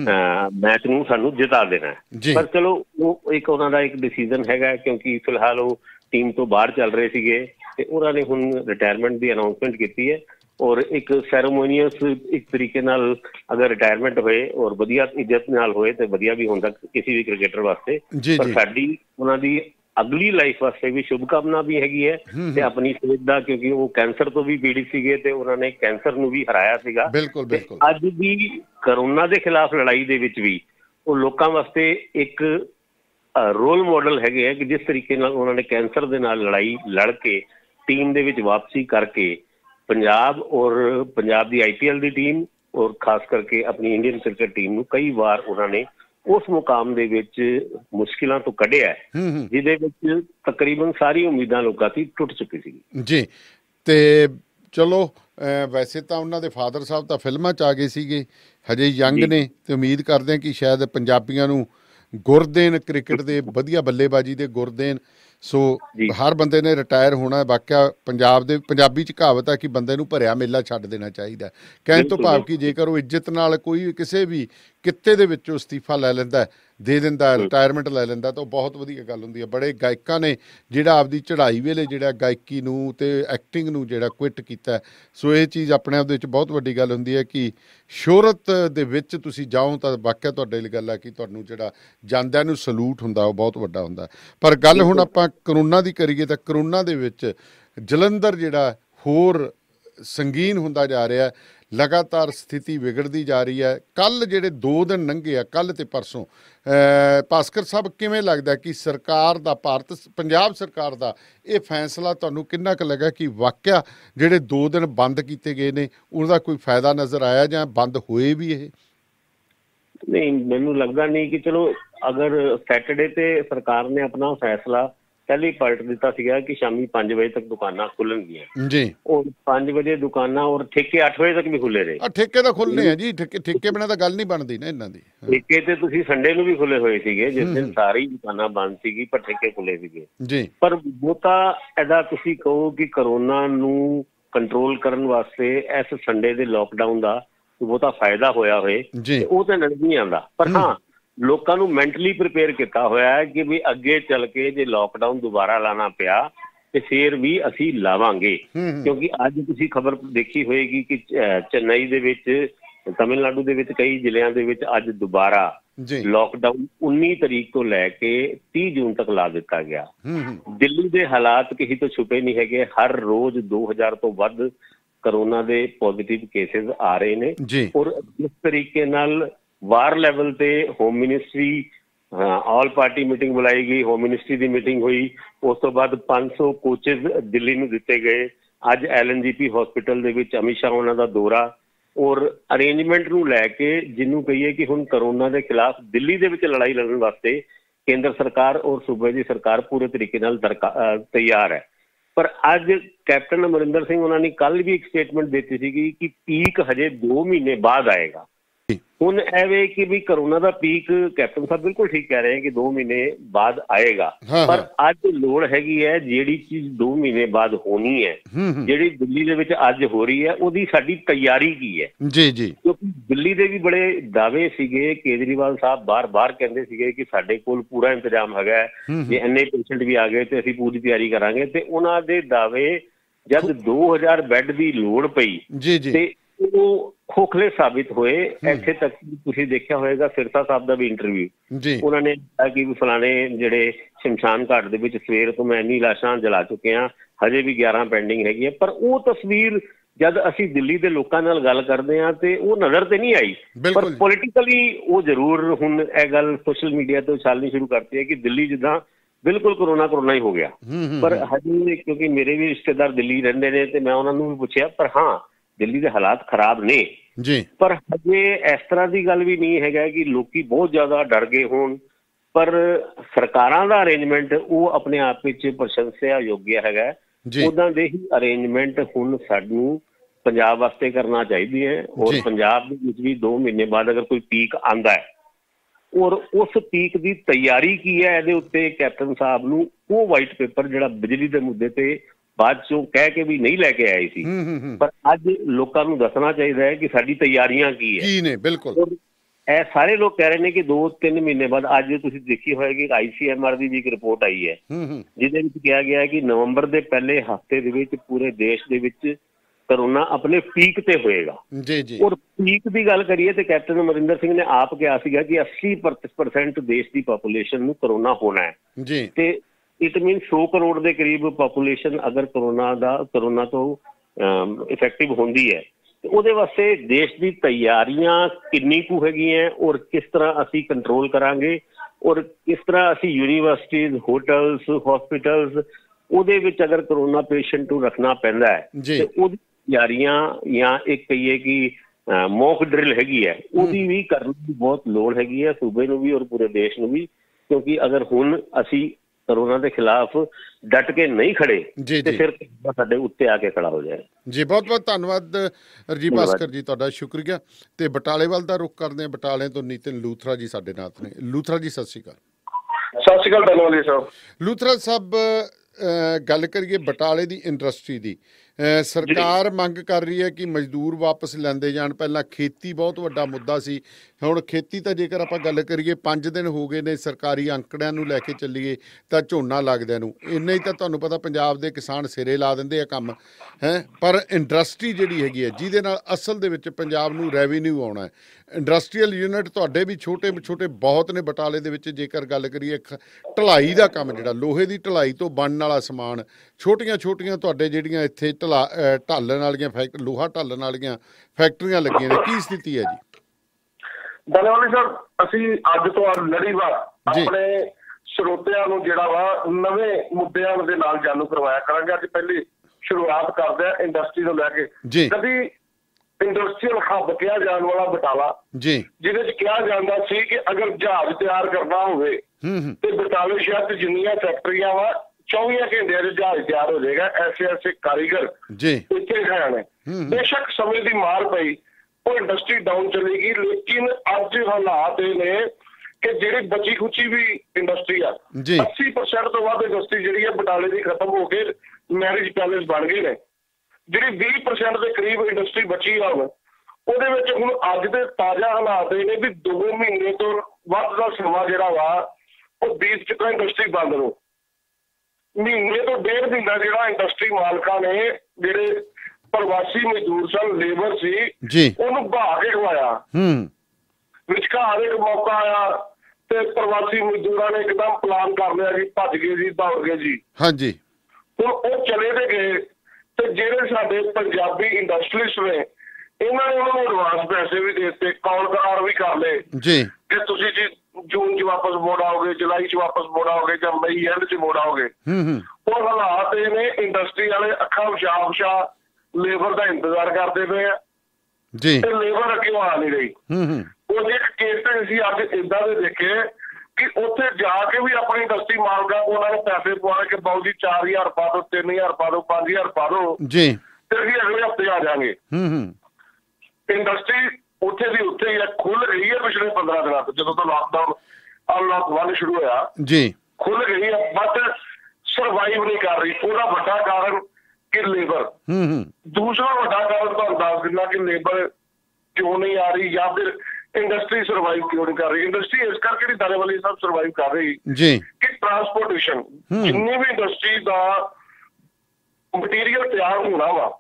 ਮੈਚ ਨੂੰ ਸਾਨੂੰ ਜਿਤਾ ਦੇਣਾ ਹੈ। ਪਰ ਚਲੋ ਉਹ ਇੱਕ ਉਹਨਾਂ ਦਾ ਇੱਕ ਡਿਸੀਜ਼ਨ ਹੈਗਾ, ਕਿਉਂਕਿ ਫਿਲਹਾਲ ਉਹ ਟੀਮ ਤੋਂ ਬਾਹਰ ਚੱਲ ਰਹੇ ਸੀਗੇ ਤੇ ਉਹਨਾਂ ਨੇ ਹੁਣ ਰਿਟਾਇਰਮੈਂਟ ਦੀ ਅਨਾਊਂਸਮੈਂਟ ਕੀਤੀ ਹੈ। ਔਰ ਇੱਕ ਸੈਰੇਮੋਨੀਅਸ ਇੱਕ ਤਰੀਕੇ ਨਾਲ ਅਗਰ ਰਿਟਾਇਰਮੈਂਟ ਹੋਏ ਔਰ ਵਧੀਆ ਇੱਜ਼ਤ ਨਾਲ ਹੋਏ ਤੇ ਵਧੀਆ ਵੀ ਹੁੰਦਾ ਕਿਸੇ ਵੀ ਕ੍ਰਿਕਟਰ ਵਾਸਤੇ। ਪਰ ਸਾਡੀ ਉਹਨਾਂ ਦੀ ਅਗਲੀ ਲਾਈਫ ਵਾਸਤੇ ਵੀ ਸ਼ੁਭਕਾਮਨਾ ਵੀ ਹੈਗੀ ਹੈ ਤੇ ਆਪਣੀ ਸਿਹਤ ਦਾ, ਕਿਉਂਕਿ ਉਹ ਕੈਂਸਰ ਤੋਂ ਵੀ ਪੀੜਿਤ ਸੀਗੇ ਤੇ ਉਹਨਾਂ ਨੇ ਕੈਂਸਰ ਨੂੰ ਵੀ ਹਰਾਇਆ ਸੀਗਾ। ਅੱਜ ਵੀ ਕਰੋਨਾ ਦੇ ਖਿਲਾਫ ਲੜਾਈ ਦੇ ਵਿੱਚ ਵੀ ਉਹ ਲੋਕਾਂ ਵਾਸਤੇ ਇੱਕ ਰੋਲ ਮਾਡਲ ਹੈਗੇ ਹੈ ਕਿ ਜਿਸ ਤਰੀਕੇ ਨਾਲ ਉਹਨਾਂ ਨੇ ਕੈਂਸਰ ਦੇ ਨਾਲ ਲੜਾਈ ਲੜ ਕੇ ਟੀਮ ਦੇ ਵਿੱਚ ਵਾਪਸੀ ਕਰਕੇ ਪੰਜਾਬ ਔਰ ਪੰਜਾਬ ਦੀ IPL ਦੀ ਟੀਮ ਔਰ ਖਾਸ ਕਰਕੇ ਆਪਣੀ ਇੰਡੀਅਨ ਕ੍ਰਿਕਟ ਟੀਮ ਨੂੰ ਕਈ ਵਾਰ ਉਹਨਾਂ ਨੇ ਉਸ ਮੁਕਾਮ ਦੇ ਵਿੱਚ ਮੁਸ਼ਕਿਲਾਂ ਤੋਂ ਕੱਢਿਆ ਜਿਹਦੇ ਵਿੱਚ ਤਕਰੀਬਨ ਸਾਰੀ ਉਮੀਦਾਂ ਲੋਕਾਂ ਦੀ ਟੁੱਟ ਚੁੱਕੀ ਸੀ ਜੀ। ਤੇ ਚਲੋ ਵੈਸੇ ਤਾਂ ਉਹਨਾਂ ਦੇ ਫਾਦਰ ਸਾਹਿਬ ਤਾਂ ਫਿਲਮਾਂ 'ਚ ਆ ਗਏ ਸੀਗੇ, ਹਜੇ ਯੰਗ ਨੇ ਤੇ ਉਮੀਦ ਕਰਦੇ ਹਾਂ ਕਿ ਸ਼ਾਇਦ ਪੰਜਾਬੀਆਂ ਨੂੰ ਗੁਰ ਦੇਣ, ਕ੍ਰਿਕਟ ਦੇ ਵਧੀਆ ਬੱਲੇਬਾਜ਼ੀ ਦੇ ਗੁਰ ਦੇਣ। ਸੋ ਹਰ ਬੰਦੇ ਨੇ ਰਿਟਾਇਰ ਹੋਣਾ। ਵਾਕਿਆ ਪੰਜਾਬੀ 'ਚ ਕਹਾਵਤ ਹੈ ਕਿ ਬੰਦੇ ਨੂੰ ਭਰਿਆ ਮੇਲਾ ਛੱਡ ਦੇਣਾ ਚਾਹੀਦਾ। ਕਹਿਣ ਤੋਂ ਭਾਵ ਕਿ ਜੇਕਰ ਉਹ ਇੱਜ਼ਤ ਨਾਲ ਕੋਈ ਕਿਸੇ ਵੀ ਕਿੱਤੇ ਦੇ ਵਿੱਚੋਂ ਅਸਤੀਫਾ ਲੈ ਲੈਂਦਾ, ਦੇ ਦਿੰਦਾ, ਰਿਟਾਇਰਮੈਂਟ ਲੈ ਲੈਂਦਾ ਤਾਂ ਉਹ ਬਹੁਤ ਵਧੀਆ ਗੱਲ ਹੁੰਦੀ ਹੈ। ਬੜੇ ਗਾਇਕਾਂ ਨੇ ਜਿਹੜਾ ਆਪਦੀ ਚੜ੍ਹਾਈ ਵੇਲੇ ਜਿਹੜਾ ਗਾਇਕੀ ਨੂੰ ਤੇ ਐਕਟਿੰਗ ਨੂੰ ਜਿਹੜਾ ਕੁਇਟ ਕੀਤਾ। ਸੋ ਇਹ ਚੀਜ਼ ਆਪਣੇ ਆਪ ਦੇ ਵਿੱਚ ਬਹੁਤ ਵੱਡੀ ਗੱਲ ਹੁੰਦੀ ਹੈ ਕਿ ਸ਼ੋਹਰਤ ਦੇ ਵਿੱਚ ਤੁਸੀਂ ਜਾਓ ਤਾਂ ਵਾਕਿਆ ਤੁਹਾਡੇ ਲਈ ਗੱਲ ਹੈ ਕਿ ਤੁਹਾਨੂੰ ਜਿਹੜਾ ਜਾਂਦਿਆਂ ਨੂੰ ਸਲੂਟ ਹੁੰਦਾ ਉਹ ਬਹੁਤ ਵੱਡਾ ਹੁੰਦਾ। ਪਰ ਗੱਲ ਹੁਣ ਆਪਾਂ ਕਰੋਨਾ ਦੀ ਕਰੀਏ ਤਾਂ ਕਰੋਨਾ ਦੇ ਵਿੱਚ ਜਲੰਧਰ ਜਿਹੜਾ ਹੋਰ ਸੰਗੀਨ ਹੁੰਦਾ ਜਾ ਰਿਹਾ, ਲਗਾਤਾਰ ਸਥਿਤੀ ਵਿਗੜਦੀ ਜਾ ਰਹੀ ਹੈ। ਕੱਲ੍ਹ ਜਿਹੜੇ 2 ਦਿਨ ਲੰਘੇ ਆ, ਕੱਲ੍ਹ ਤੇ ਪਰਸੋਂ, ਭਾਸਕਰ ਸਾਹਿਬ ਕਿਵੇਂ ਲੱਗਦਾ ਕਿ ਸਰਕਾਰ ਦਾ ਪੰਜਾਬ ਸਰਕਾਰ ਦਾ ਇਹ ਫੈਸਲਾ ਤੁਹਾਨੂੰ ਕਿੰਨਾ ਕੁ ਲੱਗਾ ਕਿ ਵਾਕਿਆ ਜਿਹੜੇ 2 ਦਿਨ ਬੰਦ ਕੀਤੇ ਗਏ ਨੇ ਉਹਦਾ ਕੋਈ ਫਾਇਦਾ ਨਜ਼ਰ ਆਇਆ ਜਾਂ ਬੰਦ ਹੋਏ ਵੀ ਇਹ? ਨਹੀਂ, ਮੈਨੂੰ ਲੱਗਦਾ ਨਹੀਂ ਕਿ ਚਲੋ ਅਗਰ ਸੈਟਰਡੇ ਤੇ ਸਰਕਾਰ ਨੇ ਆਪਣਾ ਫੈਸਲਾ ਪਹਿਲੇ ਪਲਟ ਦਿੱਤਾ ਸੀਗਾ ਕਿ ਸ਼ਾਮੀ 5 ਵਜੇ ਤੱਕ ਦੁਕਾਨਾਂ ਖੁੱਲਣਗੀਆਂ ਜੀ, ਔਰ 5 ਵਜੇ ਦੁਕਾਨਾਂ ਔਰ ਠੇਕੇ 8 ਵਜੇ ਤੱਕ ਵੀ ਖੁੱਲੇ ਰਹੇ। ਠੇਕੇ ਤਾਂ ਖੁੱਲ੍ਹਣੇ ਆ ਜੀ, ਠੇਕੇ ਬਿਨਾਂ ਤਾਂ ਗੱਲ ਨਹੀਂ ਬਣਦੀ ਨਾ ਇਹਨਾਂ ਦੀ। ਠੇਕੇ ਤੇ ਤੁਸੀਂ ਸੰਡੇ ਨੂੰ ਵੀ ਖੁੱਲੇ ਹੋਏ ਸੀਗੇ, ਜਿਸ ਦਿਨ ਸਾਰੀ ਦੁਕਾਨਾਂ ਬੰਦ ਸੀਗੀ, ਪਰ ਠੇਕੇ ਖੁੱਲੇ ਸੀਗੇ ਜੀ। ਪਰ ਬਹੁਤਾ ਇਹਦਾ ਤੁਸੀਂ ਕਹੋ ਕਿ ਕਰੋਨਾ ਨੂੰ ਕੰਟਰੋਲ ਕਰਨ ਵਾਸਤੇ ਇਸ ਸੰਡੇ ਦੇ ਲੋਕਡਾਊਨ ਦਾ ਬਹੁਤਾ ਫਾਇਦਾ ਹੋਇਆ ਹੋਏ ਉਹ ਤਾਂ ਨਜ਼ਰ ਨਹੀਂ ਆਉਂਦਾ। ਪਰ ਹਾਂ, ਲੋਕਾਂ ਨੂੰ ਮੈਂਟਲੀ ਪ੍ਰੀਪੇਅਰ ਕੀਤਾ ਹੋਇਆ ਹੈ ਕਿ ਵੀ ਅੱਗੇ ਚੱਲ ਕੇ ਜੇ ਲੋਕਡਾਊਨ ਦੁਬਾਰਾ ਲਾਣਾ ਪਿਆ ਤੇ ਫਿਰ ਵੀ ਅਸੀਂ ਲਾਵਾਂਗੇ। ਕਿਉਂਕਿ ਅੱਜ ਤੁਸੀਂ ਖਬਰ ਦੇਖੀ ਹੋਏਗੀ ਕਿ ਚੇਨਈ ਦੇ ਵਿੱਚ, ਤਮਿਲਨਾਡੂ ਦੇ ਵਿੱਚ, ਕਈ ਜ਼ਿਲ੍ਹਿਆਂ ਦੇ ਵਿੱਚ ਅੱਜ ਦੁਬਾਰਾ ਲੋਕਡਾਊਨ 19 ਤਰੀਕ ਤੋਂ ਲੈ ਕੇ 30 ਜੂਨ ਤੱਕ ਲਾ ਦਿੱਤਾ ਗਿਆ। ਦਿੱਲੀ ਦੇ ਹਾਲਾਤ ਕਿਸੇ ਤੋਂ ਛੁਪੇ ਨਹੀਂ ਹੈਗੇ। ਹਰ ਰੋਜ਼ 2000 ਤੋਂ ਵੱਧ ਕਰੋਨਾ ਦੇ ਪੋਜ਼ਿਟਿਵ ਕੇਸਿਸ ਆ ਰਹੇ ਨੇ ਔਰ ਜਿਸ ਤਰੀਕੇ ਨਾਲ ਵਾਰ ਲੈਵਲ ਤੇ home ministry all party meeting ਬੁਲਾਈ ਗਈ, ਹੋਮ ਮਿਨਿਸਟਰੀ ਦੀ ਮੀਟਿੰਗ ਹੋਈ, ਉਸ ਤੋਂ ਬਾਅਦ 500 ਕੋਚਿਸ ਦਿੱਲੀ ਨੂੰ ਦਿੱਤੇ ਗਏ। ਅੱਜ LNGP ਹਸਪੀਟਲ ਦੇ ਵਿੱਚ ਅਮਿਤ ਸ਼ਾਹ ਉਹਨਾਂ ਦਾ ਦੌਰਾ ਔਰ ਅਰੇਂਜਮੈਂਟ ਨੂੰ ਲੈ ਕੇ ਜਿਹਨੂੰ ਕਹੀਏ ਕਿ ਹੁਣ ਕਰੋਨਾ ਦੇ ਖਿਲਾਫ ਦਿੱਲੀ ਦੇ ਵਿੱਚ ਲੜਾਈ ਲੜਨ ਵਾਸਤੇ ਕੇਂਦਰ ਸਰਕਾਰ ਔਰ ਸੂਬੇ ਦੀ ਸਰਕਾਰ ਪੂਰੇ ਤਰੀਕੇ ਨਾਲ ਤਿਆਰ ਹੈ। ਪਰ ਅੱਜ ਕੈਪਟਨ ਅਮਰਿੰਦਰ ਸਿੰਘ ਉਹਨਾਂ ਨੇ ਕੱਲ੍ਹ ਵੀ ਇੱਕ ਸਟੇਟਮੈਂਟ ਦਿੱਤੀ ਸੀਗੀ ਕਿ ਪੀਕ ਹਜੇ 2 ਮਹੀਨੇ ਬਾਅਦ ਆਏਗਾ। ਹੁਣ ਐਵੇਂ ਕਿ ਵੀ ਕਰੋਨਾ ਦਾ ਪੀਕ ਕੈਪਟਨ ਸਾਹਿਬ ਬਿਲਕੁਲ ਠੀਕ ਕਹਿ ਰਹੇ ਕਿ 2 ਮਹੀਨੇ ਬਾਅਦ ਆਏਗਾ, ਪਰ ਅੱਜ ਲੋੜ ਹੈਗੀ ਹੈ ਜਿਹੜੀ ਚੀਜ਼ 2 ਮਹੀਨੇ ਬਾਅਦ ਹੋਣੀ ਹੈ, ਜਿਹੜੀ ਦਿੱਲੀ ਦੇ ਵਿੱਚ ਅੱਜ ਹੋ ਰਹੀ ਹੈ, ਉਹਦੀ ਸਾਡੀ ਤਿਆਰੀ ਕੀ ਹੈ ਜੀ। ਕਿਉਂਕਿ ਦਿੱਲੀ ਦੇ ਵੀ ਬੜੇ ਦਾਅਵੇ ਸੀਗੇ, ਕੇਜਰੀਵਾਲ ਸਾਹਿਬ ਬਾਰ-ਬਾਰ ਕਹਿੰਦੇ ਸੀਗੇ ਕਿ ਸਾਡੇ ਕੋਲ ਪੂਰਾ ਇੰਤਜ਼ਾਮ ਹੈਗਾ, ਜੇ ਇੰਨੇ ਪੇਸ਼ੈਂਟ ਵੀ ਆ ਗਏ ਤੇ ਅਸੀਂ ਪੂਰੀ ਤਿਆਰੀ ਕਰਾਂਗੇ। ਤੇ ਉਹਨਾਂ ਦੇ ਦਾਅਵੇ ਜਦ 2000 ਬੈੱਡ ਦੀ ਲੋੜ ਪਈ ਤੇ ਉਹ ਖੋਖਲੇ ਸਾਬਿਤ ਹੋਏ। ਇੱਥੇ ਤੱਕ ਤੁਸੀਂ ਦੇਖਿਆ ਹੋਏਗਾ ਸਿਰਸਾ ਸਾਹਿਬ ਦਾ ਵੀ ਇੰਟਰਵਿਊ, ਉਹਨਾਂ ਨੇ ਕਿਹਾ ਕਿ ਫਲਾਣੇ ਜਿਹੜੇ ਸ਼ਮਸ਼ਾਨ ਘਾਟ ਦੇ ਵਿੱਚ ਸਵੇਰ ਤੋਂ ਮੈਂ ਇੰਨੀ ਲਾਸ਼ਾਂ ਜਲਾ ਚੁੱਕੇ ਹਾਂ, ਹਜੇ ਵੀ 11 ਪੈਂਡਿੰਗ ਹੈਗੀਆਂ। ਪਰ ਉਹ ਤਸਵੀਰ ਜਦ ਅਸੀਂ ਦਿੱਲੀ ਦੇ ਲੋਕਾਂ ਨਾਲ ਗੱਲ ਕਰਦੇ ਹਾਂ ਤੇ ਉਹ ਨਜ਼ਰ ਤੇ ਨਹੀਂ ਆਈ। ਪਰ ਪੋਲੀਟੀਕਲੀ ਉਹ ਜ਼ਰੂਰ ਹੁਣ ਇਹ ਗੱਲ ਸੋਸ਼ਲ ਮੀਡੀਆ ਤੋਂ ਉਛਾਲਣੀ ਸ਼ੁਰੂ ਕਰਤੀ ਹੈ ਕਿ ਦਿੱਲੀ ਜਿੱਦਾਂ ਬਿਲਕੁਲ ਕਰੋਨਾ ਹੀ ਹੋ ਗਿਆ। ਪਰ ਹਜੇ ਕਿਉਂਕਿ ਮੇਰੇ ਵੀ ਰਿਸ਼ਤੇਦਾਰ ਦਿੱਲੀ ਰਹਿੰਦੇ ਨੇ ਤੇ ਮੈਂ ਉਹਨਾਂ ਨੂੰ ਵੀ ਪੁੱਛਿਆ, ਪਰ ਹਾਂ ਦਿੱਲੀ ਦੇ ਹਾਲਾਤ ਖਰਾਬ ਨੇ ਜੀ, ਪਰ ਹਜੇ ਇਸ ਤਰ੍ਹਾਂ ਦੀ ਗੱਲ ਵੀ ਨਹੀਂ ਹੈਗਾ ਕਿ ਲੋਕੀ ਬਹੁਤ ਜ਼ਿਆਦਾ ਡਰ ਗਏ ਹੋਣ। ਪਰ ਸਰਕਾਰਾਂ ਦਾ ਅਰੇਂਜਮੈਂਟ ਉਹ ਆਪਣੇ ਆਪ ਵਿੱਚ ਪ੍ਰਸ਼ੰਸਿਆ ਯੋਗ ਹੈਗਾ। ਉਦਾਂ ਦੇ ਹੀ ਅਰੇਂਜਮੈਂਟ ਹੁਣ ਸਾਨੂੰ ਪੰਜਾਬ ਵਾਸਤੇ ਕਰਨਾ ਚਾਹੀਦੀ ਹੈ। ਔਰ ਪੰਜਾਬ ਦੇ ਵਿੱਚ ਵੀ 2 ਮਹੀਨੇ ਬਾਅਦ ਅਗਰ ਕੋਈ ਪੀਕ ਆਉਂਦਾ ਹੈ ਔਰ ਉਸ ਪੀਕ ਦੀ ਤਿਆਰੀ ਕੀ ਹੈ, ਇਹਦੇ ਉੱਤੇ ਕੈਪਟਨ ਸਾਹਿਬ ਨੂੰ ਉਹ ਵਾਈਟ ਪੇਪਰ ਜਿਹੜਾ ਬਿਜਲੀ ਦੇ ਮੁੱਦੇ ਤੇ ਬਾਅਦ ਚੋਂ ਕਹਿ ਕੇ ਵੀ ਨਹੀਂ ਲੈ ਕੇ ਆਏ ਸੀ, ਪਰ ਅੱਜ ਲੋਕਾਂ ਨੂੰ ਦੱਸਣਾ ਚਾਹੀਦਾ ਹੈ ਕਿ ਸਾਡੀ ਤਿਆਰੀਆਂ ਕੀ ਨੇ। ਬਿਲਕੁਲ ਇਹ ਸਾਰੇ ਲੋਕ ਕਹਿ ਰਹੇ ਨੇ ਕਿ 2-3 ਮਹੀਨੇ ਬਾਅਦ, ਅੱਜ ਤੁਸੀਂ ਦੇਖੀ ਹੋਏਗੀ ICMR ਦੀ ਵੀ ਇੱਕ ਰਿਪੋਰਟ ਆਈ ਹੈ ਜਿਹਦੇ ਵਿੱਚ ਕਿਹਾ ਗਿਆ ਹੈ ਕਿ ਨਵੰਬਰ ਦੇ ਪਹਿਲੇ ਹਫ਼ਤੇ ਦੇ ਵਿੱਚ ਪੂਰੇ ਦੇਸ਼ ਦੇ ਵਿੱਚ ਕਰੋਨਾ ਆਪਣੇ ਪੀਕ ਤੇ ਹੋਏਗਾ। ਔਰ ਪੀਕ ਦੀ ਗੱਲ ਕਰੀਏ ਤੇ ਕੈਪਟਨ ਅਮਰਿੰਦਰ ਸਿੰਘ ਨੇ ਆਪ ਕਿਹਾ ਸੀਗਾ ਕਿ 80% ਦੇਸ਼ ਦੀ ਪਾਪੂਲੇਸ਼ਨ ਨੂੰ ਕਰੋਨਾ ਹੋਣਾ ਹੈ ਤੇ ਇਟ ਮੀਨ 100 ਕਰੋੜ ਦੇ ਕਰੀਬ ਪਾਪੂਲੇਸ਼ਨ ਅਗਰ ਕਰੋਨਾ ਤੋਂ ਇਫੈਕਟਿਵ ਹੁੰਦੀ ਹੈ ਤੇ ਉਹਦੇ ਵਾਸਤੇ ਦੇਸ਼ ਦੀ ਤਿਆਰੀਆਂ ਕਿੰਨੀ ਕੁ ਹੈਗੀਆਂ ਔਰ ਕਿਸ ਤਰ੍ਹਾਂ ਅਸੀਂ ਕੰਟਰੋਲ ਕਰਾਂਗੇ ਔਰ ਕਿਸ ਤਰ੍ਹਾਂ ਅਸੀਂ ਯੂਨੀਵਰਸਿਟੀਜ਼, ਹੋਟਲਸ, ਹਸਪੀਟਲਸ ਉਹਦੇ ਵਿੱਚ ਅਗਰ ਕਰੋਨਾ ਪੇਸ਼ੈਂਟ ਨੂੰ ਰੱਖਣਾ ਪੈਂਦਾ ਹੈ ਤੇ ਉਹਦੀ ਤਿਆਰੀਆਂ ਜਾਂ ਇੱਕ ਕਹੀਏ ਕਿ ਮੌਕ ਡਰਿਲ ਹੈਗੀ ਹੈ ਉਹਦੀ ਵੀ ਕਰਨ ਦੀ ਬਹੁਤ ਲੋੜ ਹੈਗੀ ਹੈ ਸੂਬੇ ਨੂੰ ਵੀ ਔਰ ਪੂਰੇ ਦੇਸ਼ ਨੂੰ ਵੀ, ਕਿਉਂਕਿ ਅਗਰ ਹੁਣ ਅਸੀਂ ਕਰੋਨਾ ਦੇ ਖਿਲਾਫ ਡਟ ਕੇ ਨਹੀਂ ਖੜੇ ਤੇ ਫਿਰ ਸਾਡੇ ਉੱਤੇ ਆ ਕੇ ਖੜਾ ਹੋ ਜਾਏ। ਜੀ, ਬਹੁਤ ਬਹੁਤ ਧੰਨਵਾਦ ਰਜੀਵ ਭਾਸਕਰ ਜੀ, ਤੁਹਾਡਾ ਸ਼ੁਕਰੀਆ। ਤੇ ਬਟਾਲੇ ਵੱਲ ਦਾ ਰੁਖ ਕਰਦੇ ਹਾਂ। ਬਟਾਲੇ ਤੋਂ ਨਿਤਿਨ ਲੂਥਰਾ ਜੀ ਸਾਡੇ ਨਾਲ ਨੇ। ਲੂਥਰਾ ਜੀ, ਸਤਿ ਸ਼੍ਰੀ ਅਕਾਲ। ਸਤਿ ਸ਼੍ਰੀ ਅਕਾਲ ਧੰਨਵਾਦ ਸਾਹਿਬ। ਲੂਥਰਾ ਸਾਹਿਬ, ਗੱਲ ਕਰੀਏ ਬਟਾਲੇ ਦੀ ਇੰਡਸਟਰੀ ਦੀ। ਸਰਕਾਰ ਮੰਗ ਕਰ ਰਹੀ ਹੈ ਕਿ ਮਜ਼ਦੂਰ ਵਾਪਸ ਲੈਂਦੇ ਜਾਣ। ਪਹਿਲਾਂ ਖੇਤੀ ਬਹੁਤ ਵੱਡਾ ਮੁੱਦਾ ਸੀ, ਹੁਣ ਖੇਤੀ ਤਾਂ ਜੇਕਰ ਆਪਾਂ ਗੱਲ ਕਰੀਏ 5 ਦਿਨ ਹੋ ਗਏ ਨੇ ਸਰਕਾਰੀ ਅੰਕੜਿਆਂ ਨੂੰ ਲੈ ਕੇ ਚੱਲੀਏ ਤਾਂ ਝੋਨਾ ਲੱਗਦਿਆਂ ਨੂੰ। ਇੰਨਾ ਹੀ ਤਾਂ ਤੁਹਾਨੂੰ ਪਤਾ ਪੰਜਾਬ ਦੇ ਕਿਸਾਨ ਸਿਰੇ ਲਾ ਦਿੰਦੇ ਆ ਕੰਮ ਹੈ, ਪਰ ਇੰਡਸਟਰੀ ਜਿਹੜੀ ਹੈਗੀ ਹੈ ਜਿਹਦੇ ਨਾਲ ਅਸਲ ਦੇ ਵਿੱਚ ਪੰਜਾਬ ਨੂੰ ਰੈਵਨਿਊ ਆਉਣਾ ਹੈ, ਇੰਡਸਟਰੀਅਲ ਯੂਨਿਟ ਤੁਹਾਡੇ ਵੀ ਛੋਟੇ ਛੋਟੇ ਬਹੁਤ ਨੇ ਬਟਾਲੇ ਦੇ ਵਿੱਚ। ਜੇਕਰ ਗੱਲ ਕਰੀਏ ਢਲਾਈ ਦਾ ਕੰਮ, ਜਿਹੜਾ ਲੋਹੇ ਦੀ ਢਲਾਈ ਤੋਂ ਬਣਨ ਵਾਲਾ ਸਮਾਨ, ਛੋਟੀਆਂ ਤੁਹਾਡੇ ਜਿਹੜੀਆਂ ਇੱਥੇ ਢਾਲਣ ਵਾਲੀਆਂ ਲੋਹਾ ਢਾਲਣ ਵਾਲੀਆਂ ਫੈਕਟਰੀਆਂ ਲੱਗੀਆਂ ਨੇ, ਕੀ ਸਥਿਤੀ ਹੈ ਜੀ? ਧੰਨਵਾਦ ਸਰ। ਅਸੀਂ ਅੱਜ ਤੋਂ ਲੜੀਵਾਰ ਆਪਣੇ ਸਰੋਤਿਆਂ ਨੂੰ ਜਿਹੜਾ ਵਾ ਨਵੇਂ ਮੁੱਦਿਆਂ ਦੇ ਨਾਲ ਜਾਣੂ ਕਰਵਾਇਆ ਕਰਾਂਗੇ। ਅੱਜ ਪਹਿਲੀ ਸ਼ੁਰੂਆਤ ਕਰਦੇ ਆ ਇੰਡਸਟਰੀ ਤੋਂ ਲੈ ਕੇ। ਕਦੀ ਇੰਡਸਟਰੀਅਲ ਹੱਬ ਕਿਹਾ ਜਾਣ ਵਾਲਾ ਬਟਾਲਾ, ਜਿਹਦੇ ਚ ਕਿਹਾ ਜਾਂਦਾ ਸੀ ਕਿ ਅਗਰ ਜਹਾਜ਼ ਤਿਆਰ ਕਰਨਾ ਹੋਵੇ ਤੇ ਬਟਾਲੇ ਸ਼ਹਿਰ ਚ ਜਿੰਨੀਆਂ ਫੈਕਟਰੀਆਂ ਵਾ 24 ਘੰਟਿਆਂ ਚ ਜਹਾਜ਼ ਤਿਆਰ ਹੋ ਜਾਏਗਾ। ਐਸੇ ਕਾਰੀਗਰ ਇੱਥੇ ਹੈ ਨੇ। ਬੇਸ਼ੱਕ ਸਮੇਂ ਦੀ ਮਾਰ ਪਈ, ਉਹ ਇੰਡਸਟਰੀ ਡਾਊਨ ਚਲੇਗੀ, ਲੇਕਿਨ ਅੱਜ ਹਾਲਾਤ ਇਹ ਨੇ ਕਿ ਜਿਹੜੀ ਬਚੀ ਖੁਚੀ ਵੀ ਇੰਡਸਟਰੀ ਆ 80% ਤੋਂ ਵੱਧ ਇੰਡਸਟਰੀ ਜਿਹੜੀ ਹੈ ਬਟਾਲੇ ਦੀ ਖਤਮ ਹੋ ਕੇ ਮੈਰਿਜ ਪੈਲੇਸ ਬਣ ਗਏ ਨੇ। ਜਿਹੜੀ 20% ਦੇ ਕਰੀਬ ਇੰਡਸਟਰੀ ਬਚੀ ਆ ਉਹਦੇ ਵਿੱਚ ਹੁਣ ਅੱਜ ਦੇ ਤਾਜ਼ਾ ਹਾਲਾਤ ਇਹ ਨੇ ਵੀ 2 ਮਹੀਨੇ ਤੋਂ ਵੱਧ ਦਾ ਸਮਾਂ ਜਿਹੜਾ ਵਾ ਉਹ ਬੀਤ ਚੁੱਕਾ ਇੰਡਸਟਰੀ ਬੰਦ ਨੂੰ। ਮਹੀਨੇ ਤੋਂ 1.5 ਮਹੀਨਾ ਜਿਹੜਾ ਇੰਡਸਟਰੀ ਮਾਲਕਾਂ ਨੇ ਜਿਹੜੇ ਪ੍ਰਵਾਸੀ ਮਜ਼ਦੂਰ ਸਨ, ਲੇਬਰ ਸੀ, ਉਹਨੂੰ ਬਹਾ ਕੇ ਖਵਾਇਆ। ਵਿਚਕਾਰ ਇੱਕ ਮੌਕਾ ਆਇਆ ਤੇ ਪ੍ਰਵਾਸੀ ਮਜ਼ਦੂਰਾਂ ਨੇ ਇੱਕਦਮ ਪਲਾਨ ਕਰ ਲਿਆ ਜੀ, ਭੱਜ ਗਏ ਜੀ, ਦੌੜ ਗਏ ਜੀ। ਹਾਂਜੀ, ਹੁਣ ਉਹ ਚਲੇ ਤੇ ਗਏ ਤੇ ਜਿਹੜੇ ਸਾਡੇ ਪੰਜਾਬੀ ਇੰਡਸਟਰੀਸਟ ਨੇ ਇਹਨਾਂ ਨੇ ਉਹਨਾਂ ਨੂੰ ਐਡਵਾਂਸ ਪੈਸੇ ਵੀ ਦੇ ਦਿੱਤੇ, ਕੌਲ ਕਰਾਰ ਵੀ ਕਰ ਲਏ ਕਿ ਤੁਸੀਂ ਜੀ ਜੂਨ ਚ ਵਾਪਸ ਮੋੜ ਆਓਗੇ, ਜੁਲਾਈ ਚ ਵਾਪਸ ਮੋੜ ਆਓਗੇ ਜਾਂ ਮਈ ਐਂਡ ਚ ਮੋੜ ਆਓਗੇ। ਉਹ ਹਾਲਾਤ ਇਹ ਨੇ, ਇੰਡਸਟਰੀ ਵਾਲੇ ਅੱਖਾਂ ਵਿਛਾ ਲੇਬਰ ਦਾ ਇੰਤਜ਼ਾਰ ਕਰਦੇ ਪਏ ਆ ਤੇ ਲੇਬਰ ਅੱਗੇ ਆ ਨਹੀਂ ਰਹੀ। ਉਹ ਇੱਕ ਕੇਸ ਤੇ ਅਸੀਂ ਅੱਜ ਏਦਾਂ ਦੇ ਦੇਖੇ ਕਿ ਉੱਥੇ ਜਾ ਕੇ ਵੀ ਆਪਣੀ ਇੰਡਸਟਰੀ ਮਾਲਕਾਂ ਕੋਲ ਉਹਨਾਂ ਨੇ ਪੈਸੇ ਪਵਾ ਕੇ ਬਾਊ ਜੀ 4000 ਪਾ ਦੋ, 3000 ਪਾ ਦੋ, 5000 ਪਾ ਦੋ ਤੇ ਅਸੀਂ ਅਗਲੇ ਹਫ਼ਤੇ ਆ ਜਾਵਾਂਗੇ। ਇੰਡਸਟਰੀ ਉੱਥੇ ਦੀ ਉੱਥੇ ਹੀ ਖੁੱਲ ਗਈ ਹੈ ਪਿਛਲੇ 15 ਦਿਨਾਂ ਤੋਂ, ਜਦੋਂ ਤੋਂ ਲਾਕਡਾਊਨ ਅਨਲੌਕ 1 ਸ਼ੁਰੂ ਹੋਇਆ ਖੁੱਲ ਗਈ ਹੈ, ਬਟ ਸਰਵਾਈਵ ਨਹੀਂ ਕਰ ਰਹੀ। ਉਹਦਾ ਵੱਡਾ ਕਾਰਨ ਕਿ ਲੇਬਰ। ਦੂਸਰਾ ਵੱਡਾ ਕਾਰਨ ਤੁਹਾਨੂੰ ਦੱਸ ਦਿੰਦਾ ਕਿ ਲੇਬਰ ਕਿਉਂ ਨਹੀਂ ਆ ਰਹੀ ਜਾਂ ਫਿਰ ਇੰਡਸਟਰੀ ਸਰਵਾਈਵ ਕਿਉਂ ਨਹੀਂ ਕਰ ਰਹੀ। ਇੰਡਸਟਰੀ ਇਸ ਕਰਕੇ ਨਹੀਂ ਦਾਣੇਵਾਲੀ ਸਾਹਿਬ ਸਰਵਾਈਵ ਕਰ ਰਹੀ ਕਿ ਟਰਾਂਸਪੋਰਟੇਸ਼ਨ, ਜਿੰਨੀ ਵੀ ਇੰਡਸਟਰੀ ਦਾ ਮਟੀਰੀਅਲ ਤਿਆਰ ਹੋਣਾ ਵਾ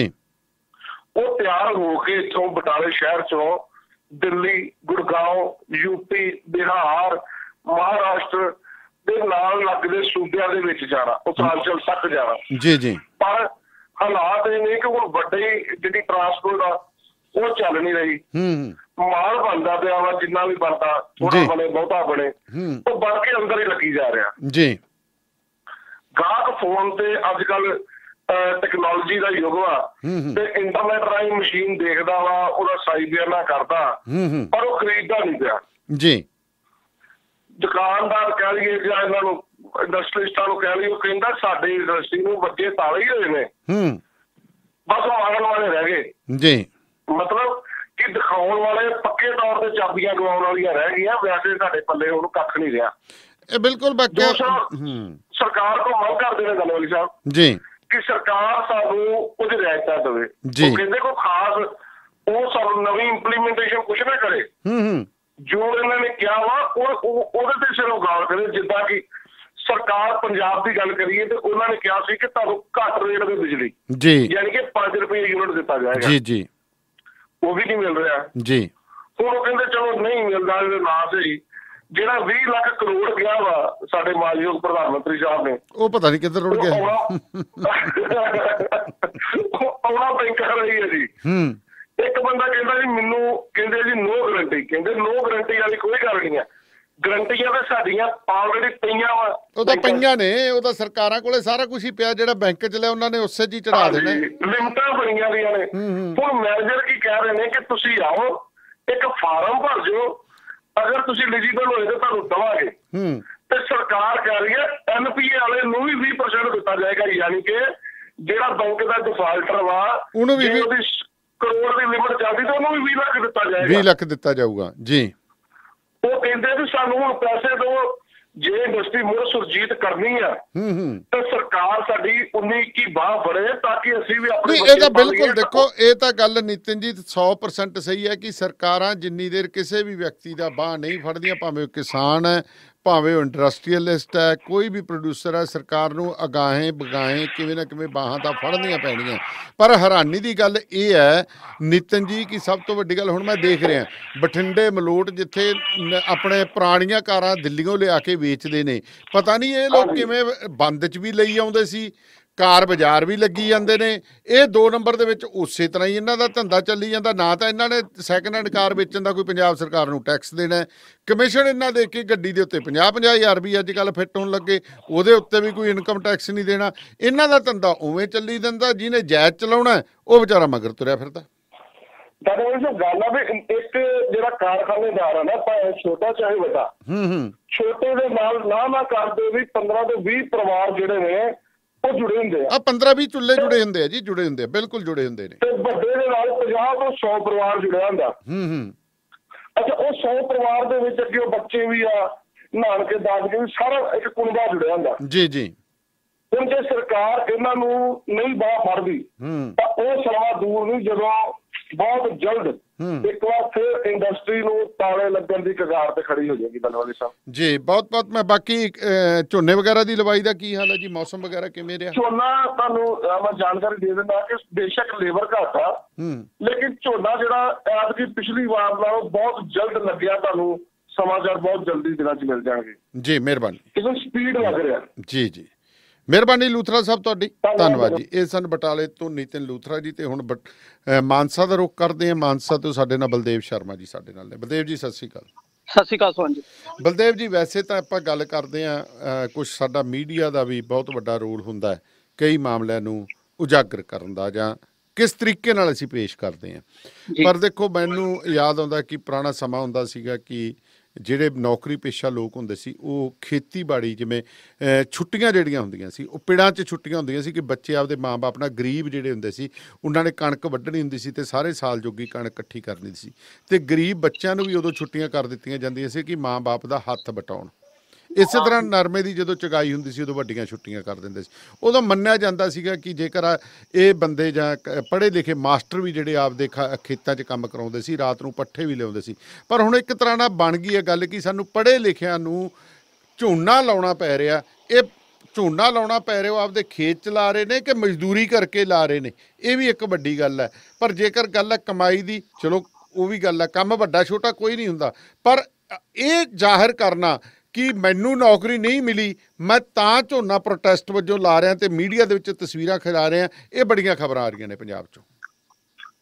ਉਹ ਤਿਆਰ ਹੋ ਕੇ ਇੱਥੋਂ ਬਟਾਲੇ ਸ਼ਹਿਰ ਚੋਂ ਦਿੱਲੀ, ਗੁੜਗਾਉਂ, ਯੂਪੀ, ਬਿਹਾਰ, ਮਹਾਰਾਸ਼ਟਰ ਦੇ ਨਾਲ ਲੱਗਦੇ ਸੂਬਿਆਂ ਦੇ ਵਿੱਚ ਜਾਣਾ, ਉੱਤਰਾਂਚਲ ਤੱਕ ਜਾਣਾ। ਪਰ ਹਾਲਾਤ ਇਹ ਨੇ ਕਿ ਹੁਣ ਵੱਡੀ ਜਿਹੜੀ ਟਰਾਂਸਪੋਰਟ ਆ ਉਹ ਚੱਲ ਨਹੀਂ ਰਹੀ। ਮਾਲ ਬਣਦਾ ਪਿਆ ਵਾ, ਜਿੰਨਾ ਵੀ ਬਣਦਾ, ਥੋੜਾ ਬਣੇ ਬਹੁਤਾ ਬਣੇ, ਉਹ ਬਣ ਕੇ ਅੰਦਰ ਹੀ ਲੱਗੀ ਜਾ ਰਿਹਾ। ਗਾਹਕ ਫੋਨ ਤੇ ਅੱਜ ਕੱਲ ਟੈਕਨੋਲੋਜੀ ਦਾ ਯੁੱਗ ਵਾ ਤੇ ਇੰਟਰਨੈਟ ਰਾਹੀਂ ਮਸ਼ੀਨ ਦੇਖਦਾ ਵਾ, ਉਹਦਾ ਸਾਈ ਬਿਆਨਾ ਕਰਦਾ, ਪਰ ਉਹ ਖਰੀਦਦਾ ਨਹੀਂ ਪਿਆ ਜੀ। ਦੁਕਾਨਦਾਰ ਕਹਿ ਲਈਏ ਜਾਂ ਇਹਨਾਂ ਨੂੰ ਇੰਡਸਟਰੀਸਟਾਂ ਨੂੰ ਕਹਿ ਲਈਏ, ਉਹ ਕਹਿੰਦਾ ਸਾਡੀ ਇੰਡਸਟਰੀ ਨੂੰ ਵੱਜੇ ਤਾਲੇ ਹੀ ਹੋਏ ਨੇ, ਬਸ ਉਹ ਆਉਣ ਵਾਲੇ ਰਹਿ ਗਏ ਜੀ। ਮਤਲਬ ਕਿ ਦਿਖਾਉਣ ਵਾਲੇ ਪੱਕੇ ਤੌਰ ਤੇ ਚਾਬੀਆਂ ਗਵਾਉਣ ਵਾਲੀਆਂ ਰਹਿ ਗਈਆਂ, ਵੈਸੇ ਸਾਡੇ ਪੱਲੇ ਉਹਨੂੰ ਕੱਖ ਨਹੀਂ ਰਿਹਾ। ਇਹ ਬਿਲਕੁਲ ਸਰਕਾਰ ਕੋਲ ਮੰਗ ਕਰਦੇ ਨੇ ਗਲੋਵਾਲੀ ਸਾਹਿਬ ਜੀ ਕਿ ਸਰਕਾਰ ਸਾਨੂੰ ਕੁਝ ਰਿਆਇਤਾਂ ਦੇਵੇ। ਉਹ ਕਹਿੰਦੇ ਕੋਈ ਖਾਸ ਉਹ ਸਾਨੂੰ ਨਵੀਂ ਇੰਪਲੀਮੈਂਟੇਸ਼ਨ ਕੁਝ ਨਾ ਕਰੇ, ਜੋ ਇਹਨਾਂ ਨੇ ਕਿਹਾ ਵਾ ਉਹਦੇ ਤੇ ਸਿਰੋਂ ਗੌਰ ਕਰੇ। ਜਿੱਦਾਂ ਕਿ ਸਰਕਾਰ ਪੰਜਾਬ ਦੀ ਗੱਲ ਕਰੀਏ ਤੇ ਉਹਨਾਂ ਨੇ ਕਿਹਾ ਸੀ ਕਿ ਤੁਹਾਨੂੰ ਘੱਟ ਰੇਟ ਤੇ ਬਿਜਲੀ ਯਾਨੀ ਕਿ 5 ਰੁਪਏ ਯੂਨਿਟ ਦਿੱਤਾ ਜਾਏਗਾ ਜੀ, ਉਹ ਵੀ ਨਹੀਂ ਮਿਲ ਰਿਹਾ ਜੀ। ਹੁਣ ਉਹ ਕਹਿੰਦੇ ਚਲੋ ਨਹੀਂ ਮਿਲਦਾ, ਇਹਦੇ ਨਾਂ ਸਹੀ ਜਿਹੜਾ 20 ਲੱਖ ਕਰੋੜ ਗਿਆ ਵਾ ਸਾਡੇ ਮਾਨਯੋਗ ਪ੍ਰਧਾਨ ਮੰਤਰੀ ਸਾਹਿਬ ਨੇ, ਉਹ ਪਤਾ ਨਹੀਂ ਕਿੱਧਰ ਰੁੜ ਗਿਆ, ਆਉਣਾ ਬੈਂਕਾਂ ਰਹੀ ਹੈ ਜੀ। ਇੱਕ ਬੰਦਾ ਕਹਿੰਦਾ ਜੀ ਮੈਨੂੰ ਕਹਿੰਦੇ ਜੀ ਨੋ ਗਰੰਟੀ, ਕਹਿੰਦੇ ਨੋ ਗਰੰਟੀ ਵਾਲੀ ਕੋਈ ਗੱਲ ਨਹੀਂ ਹੈ, ਗਰੰਟੀਆਂ ਤਾਂ ਸਾਡੀਆਂ ਆਲਰੇਡੀ ਪਈਆਂ ਵਾ। ਉਹ ਤਾਂ ਪਈਆਂ ਨੇ, ਉਹ ਤਾਂ ਸਰਕਾਰਾਂ ਕੋਲੇ ਸਾਰਾ ਕੁਝ ਹੀ ਪਿਆ, ਜਿਹੜਾ ਬੈਂਕ ਚ ਲਿਆ ਉਹਨਾਂ ਨੇ ਉਸੇ ਚ ਹੀ ਚੜਾ ਦੇਣਾ, ਲਿਮਟਾਂ ਬਣੀਆਂ ਦੀਆਂ ਨੇ। ਹੁਣ ਮੈਨੇਜਰ ਕੀ ਕਹਿ ਰਹੇ ਨੇ ਕਿ ਤੁਸੀਂ ਆਓ ਇੱਕ ਫਾਰਮ ਭਰ ਜਾਓ, ਅਗਰ ਤੁਸੀਂ ਐਲੀਜੀਬਲ ਹੋਏ ਤਾਂ ਤੁਹਾਨੂੰ ਦਵਾਂਗੇ। ਤੇ ਸਰਕਾਰ ਕਹਿ ਰਹੀ ਹੈ NPA ਵਾਲੇ ਨੂੰ ਵੀ 20% ਦਿੱਤਾ ਜਾਏਗਾ, ਯਾਨੀ ਕਿ ਜਿਹੜਾ ਬੈਂਕ ਦਾ ਡਿਫਾਲਟਰ ਵਾ ਉਹਨੂੰ ਵੀ ਕਰੋੜ ਦੀ ਲਿਮਟ ਚੱਲਦੀ ਤਾਂ ਉਹਨੂੰ ਵੀ 20 ਲੱਖ ਦਿੱਤਾ ਜਾਏਗਾ, 20 ਲੱਖ ਦਿੱਤਾ ਜਾਊਗਾ ਜੀ। ਉਹ ਕਹਿੰਦੇ ਵੀ ਸਾਨੂੰ ਹੁਣ ਪੈਸੇ ਦਿਓ, ਜੇ ਇੰਡਸਟਰੀ ਮੁੜ ਸੁਰਜੀਤ ਕਰਨੀ ਆ ਤਾਂ ਸਰਕਾਰ ਸਾਡੀ 19-21 ਬਾਹ ਫੜੇ ਤਾਂ ਕਿ ਅਸੀਂ ਵੀ ਆਪਣੇ। ਇਹ ਤਾਂ ਬਿਲਕੁਲ ਦੇਖੋ, ਇਹ ਤਾਂ ਗੱਲ ਨਿਤਿਨ ਜੀ 100% ਸਹੀ ਹੈ ਕਿ ਸਰਕਾਰਾਂ ਜਿੰਨੀ ਦੇਰ ਕਿਸੇ ਵੀ ਵਿਅਕਤੀ ਦਾ ਬਾਹ ਨਹੀਂ ਫੜਦੀਆਂ, ਭਾਵੇਂ ਉਹ ਕਿਸਾਨ ਹੈ, ਭਾਵੇਂ ਉਹ ਇੰਡਸਟਰੀਅਲਿਸਟ ਹੈ, ਕੋਈ ਵੀ ਪ੍ਰੋਡਿਊਸਰ ਹੈ, ਸਰਕਾਰ ਨੂੰ ਅਗਾਹੇ ਬਗਾਹੇ ਕਿਵੇਂ ਨਾ ਕਿਵੇਂ ਬਾਹਾਂ ਤਾਂ ਫੜਨੀਆਂ ਪੈਣੀਆਂ। ਪਰ ਹੈਰਾਨੀ ਦੀ ਗੱਲ ਇਹ ਹੈ ਨਿਤਨ ਜੀ ਕਿ ਸਭ ਤੋਂ ਵੱਡੀ ਗੱਲ ਹੁਣ ਮੈਂ ਦੇਖ ਰਿਹਾ ਬਠਿੰਡੇ ਮਲੋਟ ਜਿੱਥੇ ਆਪਣੇ ਪੁਰਾਣੀਆਂ ਕਾਰਾਂ ਦਿੱਲੀੋਂ ਲਿਆ ਕੇ ਵੇਚਦੇ ਨੇ, ਪਤਾ ਨਹੀਂ ਇਹ ਲੋਕ ਕਿਵੇਂ ਬੰਦ 'ਚ ਵੀ ਲਈ ਆਉਂਦੇ ਸੀ, ਕਾਰ ਬਾਜ਼ਾਰ ਵੀ ਲੱਗੀ ਜਾਂਦੇ ਨੇ। ਇਹ 2 ਨੰਬਰ ਦੇ ਵਿੱਚ ਉਸੇ ਤਰ੍ਹਾਂ ਹੀ ਇਹਨਾਂ ਦਾ ਧੰਦਾ ਚੱਲੀ ਜਾਂਦਾ, ਨਾ ਤਾਂ ਇਹਨਾਂ ਨੇ ਸੈਕਿੰਡ ਹੈਂਡ ਕਾਰ ਵੇਚਣ ਦਾ ਕੋਈ ਪੰਜਾਬ ਸਰਕਾਰ ਨੂੰ ਟੈਕਸ ਦੇਣਾ, ਕਮਿਸ਼ਨ ਇਹਨਾਂ ਦੇ ਕੇ ਗੱਡੀ ਦੇ ਉੱਤੇ 50-50 ਹਜ਼ਾਰ ਵੀ ਅੱਜ ਕੱਲ੍ਹ ਫਿੱਟ ਹੋਣ ਲੱਗੇ, ਉਹਦੇ ਉੱਤੇ ਵੀ ਕੋਈ ਇਨਕਮ ਟੈਕਸ ਨਹੀਂ ਦੇਣਾ। ਇਹਨਾਂ ਦਾ ਧੰਦਾ ਉਵੇਂ ਚੱਲੀ ਜਾਂਦਾ, ਜਿਹਨੇ ਜਾਇਜ਼ ਚਲਾਉਣਾ ਉਹ ਵਿਚਾਰਾ ਮਗਰ ਤੁਰਿਆ ਫਿਰਦਾ। ਗੱਲ ਆ ਵੀ ਇੱਕ ਜਿਹੜਾ ਕਾਰਖਾਨੇਦਾਰ ਆ ਨਾ, ਭਾਵੇਂ ਛੋਟਾ ਚਾਹੇ ਵੱਡਾ, ਛੋਟੇ ਦੇ ਨਾਲ ਨਾ ਕਰਦੇ ਵੀ 15 ਤੋਂ 20 ਪਰਿਵਾਰ ਜਿਹੜੇ ਨੇ ਉਹ ਜੁੜੇ ਹੁੰਦੇ ਆ, 15-20 ਚੁੱਲ੍ਹੇ ਜੁੜੇ ਹੁੰਦੇ ਆ ਜੀ, ਜੁੜੇ ਹੁੰਦੇ ਆ, ਬਿਲਕੁਲ ਜੁੜੇ ਹੁੰਦੇ ਨੇ। ਤੇ ਵੱਡੇ ਦੇ ਨਾਲ 50 ਤੋਂ 100 ਪਰਿਵਾਰ ਜੁੜਿਆ ਹੁੰਦਾ। ਅੱਛਾ, ਉਹ 100 ਪਰਿਵਾਰ ਦੇ ਵਿੱਚ ਅੱਗੇ ਬੱਚੇ ਵੀ ਆ, ਨਾਨਕੇ ਦਾਦਕੇ ਵੀ, ਸਾਰਾ ਇੱਕ ਕੁੰਬਾ ਜੁੜਿਆ ਹੁੰਦਾ ਜੀ ਜੀ। ਹੁਣ ਜੇ ਸਰਕਾਰ ਇਹਨਾਂ ਨੂੰ ਨਹੀਂ ਬਾਹ ਫੜਦੀ ਤਾਂ ਉਹ ਸਮਾਂ ਦੂਰ ਨਹੀਂ ਜਦੋਂ ਬਹੁਤ ਜਲਦ ਇੱਕ ਵਾਰ ਫਿਰ ਇੰਡਸਟਰੀ ਨੂੰ ਤਾਲੇ ਲੱਗਣ ਦੀ ਕਗਾਰ ਤੇ ਖੜੀ ਹੋ ਜਾਏਗੀ। ਬਲਵਾਲੀ ਸਾਹਿਬ ਜੀ ਬਹੁਤ ਮੈਂ ਬਾਕੀ ਝੋਨੇ ਵਗੈਰਾ ਦੀ ਲਵਾਈ ਦਾ ਕੀ ਹਾਲ ਹੈ ਜੀ, ਮੌਸਮ ਵਗੈਰਾ ਕਿਵੇਂ ਰਿਹਾ? ਝੋਨਾ ਤੁਹਾਨੂੰ ਮੈਂ ਜਾਣਕਾਰੀ ਦੇ ਦਿੰਦਾ ਕਿ ਬੇਸ਼ੱਕ ਲੇਬਰ ਘੱਟ ਆ, ਲੇਕਿਨ ਝੋਨਾ ਜਿਹੜਾ ਐਤਕੀ ਪਿਛਲੀ ਵਾਰ ਨਾਲੋਂ ਬਹੁਤ ਜਲਦ ਲੱਗਿਆ। ਤੁਹਾਨੂੰ ਸਮਾਚਾਰ ਬਹੁਤ ਜਲਦੀ ਦਿਨਾਂ 'ਚ ਮਿਲ ਜਾਣਗੇ ਜੀ। ਮਿਹਰਬਾਨੀ, ਕਿਉਂਕਿ ਸਪੀਡ ਲੱਗ ਰਿਹਾ ਜੀ ਜੀ। ਮਿਹਰਬਾਨੀ ਲੂਥਰਾ ਸਾਹਿਬ, ਤੁਹਾਡੀ ਧੰਨਵਾਦ ਜੀ। ਇਹ ਸਨ ਬਟਾਲੇ ਤੋਂ ਨਿਤਿਨ ਲੂਥਰਾ ਜੀ। ਤੇ ਹੁਣ ਮਾਨਸਾ ਦਾ ਰੁਖ ਕਰਦੇ ਹਾਂ। ਮਾਨਸਾ ਤੋਂ ਸਾਡੇ ਨਾਲ ਬਲਦੇਵ ਸ਼ਰਮਾ ਜੀ ਸਾਡੇ ਨਾਲ ਨੇ। ਬਲਦੇਵ ਜੀ ਸਤਿ ਸ਼੍ਰੀ ਅਕਾਲ। ਸਤਿ ਸ਼੍ਰੀ ਅਕਾਲ ਸੋਹਨ ਜੀ। ਬਲਦੇਵ ਜੀ, ਵੈਸੇ ਤਾਂ ਆਪਾਂ ਗੱਲ ਕਰਦੇ ਹਾਂ ਕੁਛ ਸਾਡਾ ਮੀਡੀਆ ਦਾ ਵੀ ਬਹੁਤ ਵੱਡਾ ਰੋਲ ਹੁੰਦਾ ਹੈ ਕਈ ਮਾਮਲਿਆਂ ਨੂੰ ਉਜਾਗਰ ਕਰਨ ਦਾ, ਜਾਂ ਕਿਸ ਤਰੀਕੇ ਨਾਲ ਅਸੀਂ ਪੇਸ਼ ਕਰਦੇ ਹਾਂ। ਪਰ ਦੇਖੋ, ਮੈਨੂੰ ਯਾਦ ਆਉਂਦਾ ਕਿ ਪੁਰਾਣਾ ਸਮਾਂ ਹੁੰਦਾ ਸੀਗਾ ਕਿ ਜਿਹੜੇ ਨੌਕਰੀ ਪੇਸ਼ਾ ਲੋਕ ਹੁੰਦੇ ਸੀ ਉਹ ਖੇਤੀਬਾੜੀ, ਜਿਵੇਂ ਛੁੱਟੀਆਂ ਜਿਹੜੀਆਂ ਹੁੰਦੀਆਂ ਸੀ ਉਹ ਪਿੰਡਾਂ 'ਚ ਛੁੱਟੀਆਂ ਹੁੰਦੀਆਂ ਸੀ ਕਿ ਬੱਚੇ ਆਪਦੇ ਮਾਂ ਬਾਪ ਨਾਲ, ਗਰੀਬ ਜਿਹੜੇ ਹੁੰਦੇ ਸੀ ਉਹਨਾਂ ਨੇ ਕਣਕ ਵੱਢਣੀ ਹੁੰਦੀ ਸੀ ਤੇ ਸਾਰੇ ਸਾਲ ਜੋਗੀ ਕਣਕ ਇਕੱਠੀ ਕਰਨੀ ਸੀ, ਤੇ ਗਰੀਬ ਬੱਚਿਆਂ ਨੂੰ ਵੀ ਉਦੋਂ ਛੁੱਟੀਆਂ ਕਰ ਦਿੱਤੀਆਂ ਜਾਂਦੀਆਂ ਸੀ ਕਿ ਮਾਂ ਬਾਪ ਦਾ ਹੱਥ ਵਟਾਉਣ। ਇਸੇ ਤਰ੍ਹਾਂ ਨਰਮੇ ਦੀ ਜਦੋਂ ਚੁਗਾਈ ਹੁੰਦੀ ਸੀ ਉਦੋਂ ਵੱਡੀਆਂ ਛੁੱਟੀਆਂ ਕਰ ਦਿੰਦੇ ਸੀ। ਉਦੋਂ ਮੰਨਿਆ ਜਾਂਦਾ ਸੀਗਾ ਕਿ ਜੇਕਰ ਇਹ ਬੰਦੇ ਜਾਂ ਪੜ੍ਹੇ ਲਿਖੇ ਮਾਸਟਰ ਵੀ ਜਿਹੜੇ ਆਪਦੇ ਖੇਤਾਂ 'ਚ ਕੰਮ ਕਰਾਉਂਦੇ ਸੀ, ਰਾਤ ਨੂੰ ਪੱਠੇ ਵੀ ਲਿਆਉਂਦੇ ਸੀ। ਪਰ ਹੁਣ ਇੱਕ ਤਰ੍ਹਾਂ ਨਾਲ ਬਣ ਗਈ ਹੈ ਗੱਲ ਕਿ ਸਾਨੂੰ ਪੜ੍ਹੇ ਲਿਖਿਆਂ ਨੂੰ ਝੋਨਾ ਲਾਉਣਾ ਪੈ ਰਿਹਾ। ਇਹ ਝੋਨਾ ਲਾਉਣਾ ਪੈ ਰਿਹਾ, ਉਹ ਆਪਦੇ ਖੇਤ 'ਚ ਲਾ ਰਹੇ ਨੇ ਕਿ ਮਜ਼ਦੂਰੀ ਕਰਕੇ ਲਾ ਰਹੇ ਨੇ, ਇਹ ਵੀ ਇੱਕ ਵੱਡੀ ਗੱਲ ਹੈ। ਪਰ ਜੇਕਰ ਗੱਲ ਹੈ ਕਮਾਈ ਦੀ, ਚਲੋ ਉਹ ਵੀ ਗੱਲ ਹੈ, ਕੰਮ ਵੱਡਾ ਛੋਟਾ ਕੋਈ ਨਹੀਂ ਹੁੰਦਾ। ਪਰ ਇਹ ਜ਼ਾਹਿਰ ਕਰਨਾ ਕਿ ਮੈਨੂੰ ਨੌਕਰੀ ਨਹੀਂ ਮਿਲੀ, ਮੈਂ ਤਾਂ ਝੋਨਾ ਪ੍ਰੋਟੈਸਟ ਵਜੋਂ ਲਾ ਰਿਹਾ ਤੇ ਮੀਡੀਆ ਦੇ ਵਿੱਚ ਤਸਵੀਰਾਂ ਖਿਲਾ ਰਿਹਾ, ਇਹ ਬੜੀਆਂ ਖਬਰਾਂ ਆ ਰਹੀਆਂ ਨੇ ਪੰਜਾਬ 'ਚੋਂ।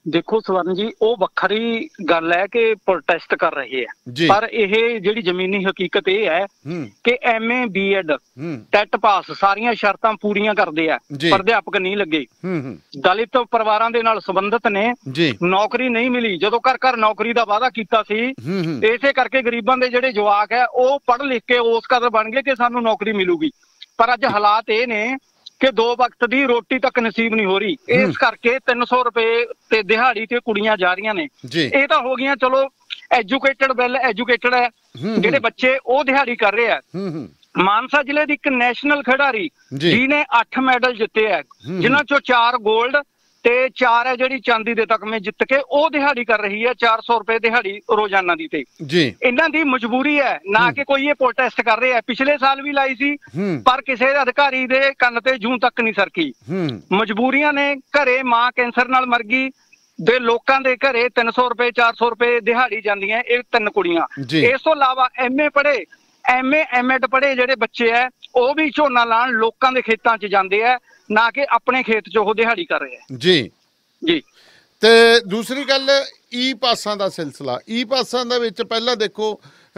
ਦੇਖੋ ਸਵਰਨ ਜੀ, ਉਹ ਵੱਖਰੀ ਗੱਲ ਹੈ ਕਿ ਪ੍ਰੋਟੈਸਟ ਕਰ ਰਹੇ ਆ, ਪਰ ਇਹ ਜਿਹੜੀ ਜ਼ਮੀਨੀ ਹਕੀਕਤ ਇਹ ਹੈ ਕਿ MA BEd ਟੈਟ ਪਾਸ ਸਾਰੀਆਂ ਸ਼ਰਤਾਂ ਪੂਰੀਆਂ ਕਰਦੇ ਆ ਪਰ ਅਧਿਆਪਕ ਨਹੀਂ ਲੱਗੇ। ਦਲਿਤ ਪਰਿਵਾਰਾਂ ਦੇ ਨਾਲ ਸੰਬੰਧਿਤ ਨੇ, ਨੌਕਰੀ ਨਹੀਂ ਮਿਲੀ। ਜਦੋਂ ਘਰ ਘਰ ਨੌਕਰੀ ਦਾ ਵਾਅਦਾ ਕੀਤਾ ਸੀ, ਇਸੇ ਕਰਕੇ ਗਰੀਬਾਂ ਦੇ ਜਿਹੜੇ ਜਵਾਕ ਹੈ ਉਹ ਪੜ੍ਹ ਲਿਖ ਕੇ ਉਸ ਕਦਰ ਬਣ ਗਏ ਕਿ ਸਾਨੂੰ ਨੌਕਰੀ ਮਿਲੂਗੀ। ਪਰ ਅੱਜ ਹਾਲਾਤ ਇਹ ਨੇ ਕਿ 2 ਵਕਤ ਦੀ ਰੋਟੀ ਤੱਕ ਨਸੀਬ ਨਹੀਂ ਹੋ ਰਹੀ। ਇਸ ਕਰਕੇ 300 ਰੁਪਏ ਤੇ ਦਿਹਾੜੀ ਤੇ ਕੁੜੀਆਂ ਜਾ ਰਹੀਆਂ ਨੇ। ਇਹ ਤਾਂ ਹੋ ਗਈਆਂ ਚਲੋ ਐਜੂਕੇਟਡ, ਵੈਲ ਐਜੂਕੇਟਡ ਹੈ ਜਿਹੜੇ ਬੱਚੇ, ਉਹ ਦਿਹਾੜੀ ਕਰ ਰਹੇ ਆ। ਮਾਨਸਾ ਜ਼ਿਲ੍ਹੇ ਦੀ ਇੱਕ ਨੈਸ਼ਨਲ ਖਿਡਾਰੀ ਜਿਹਨੇ 8 ਮੈਡਲ ਜਿੱਤੇ ਹੈ, ਜਿਨ੍ਹਾਂ ਚੋਂ 4 골ਡ ਤੇ 4 ਹੈ ਜਿਹੜੀ ਚਾਂਦੀ ਦੇ ਤਗਮੇ ਜਿੱਤ ਕੇ, ਉਹ ਦਿਹਾੜੀ ਕਰ ਰਹੀ ਹੈ 400 ਰੁਪਏ ਦਿਹਾੜੀ ਰੋਜ਼ਾਨਾ ਦੀ। ਤੇ ਇਹਨਾਂ ਦੀ ਮਜਬੂਰੀ ਹੈ, ਨਾ ਕਿ ਕੋਈ ਇਹ ਪ੍ਰੋਟੈਸਟ ਕਰ ਰਹੇ ਆ। ਪਿਛਲੇ ਸਾਲ ਵੀ ਲਾਈ ਸੀ ਪਰ ਕਿਸੇ ਅਧਿਕਾਰੀ ਦੇ ਕੰਨ ਤੇ ਜੂੰ ਤੱਕ ਨਹੀਂ ਸਰਕੀ। ਮਜਬੂਰੀਆਂ ਨੇ। ਘਰੇ ਮਾਂ ਕੈਂਸਰ ਨਾਲ ਮਰ ਗਈ, ਦੇ ਲੋਕਾਂ ਦੇ ਘਰੇ 300 ਰੁਪਏ 400 ਰੁਪਏ ਦਿਹਾੜੀ ਜਾਂਦੀਆਂ, ਇਹ 3 ਕੁੜੀਆਂ। ਇਸ ਤੋਂ ਇਲਾਵਾ MA ਪੜ੍ਹੇ, MA MEd ਪੜ੍ਹੇ ਜਿਹੜੇ ਬੱਚੇ ਹੈ, ਉਹ ਵੀ ਝੋਨਾ ਲਾਉਣ ਲੋਕਾਂ ਦੇ ਖੇਤਾਂ 'ਚ ਜਾਂਦੇ ਆ, ਨਾ ਕਿ ਆਪਣੇ ਖੇਤ 'ਚ ਉਹ ਦਿਹਾੜੀ ਕਰ ਰਹੇ ਆ। ਜੀ ਤੇ ਦੂਸਰੀ ਗੱਲ, ਈ ਪਾਸਾਂ ਦਾ ਸਿਲਸਿਲਾ। ਈ ਪਾਸਾਂ ਦੇ ਵਿੱਚ ਪਹਿਲਾਂ ਦੇਖੋ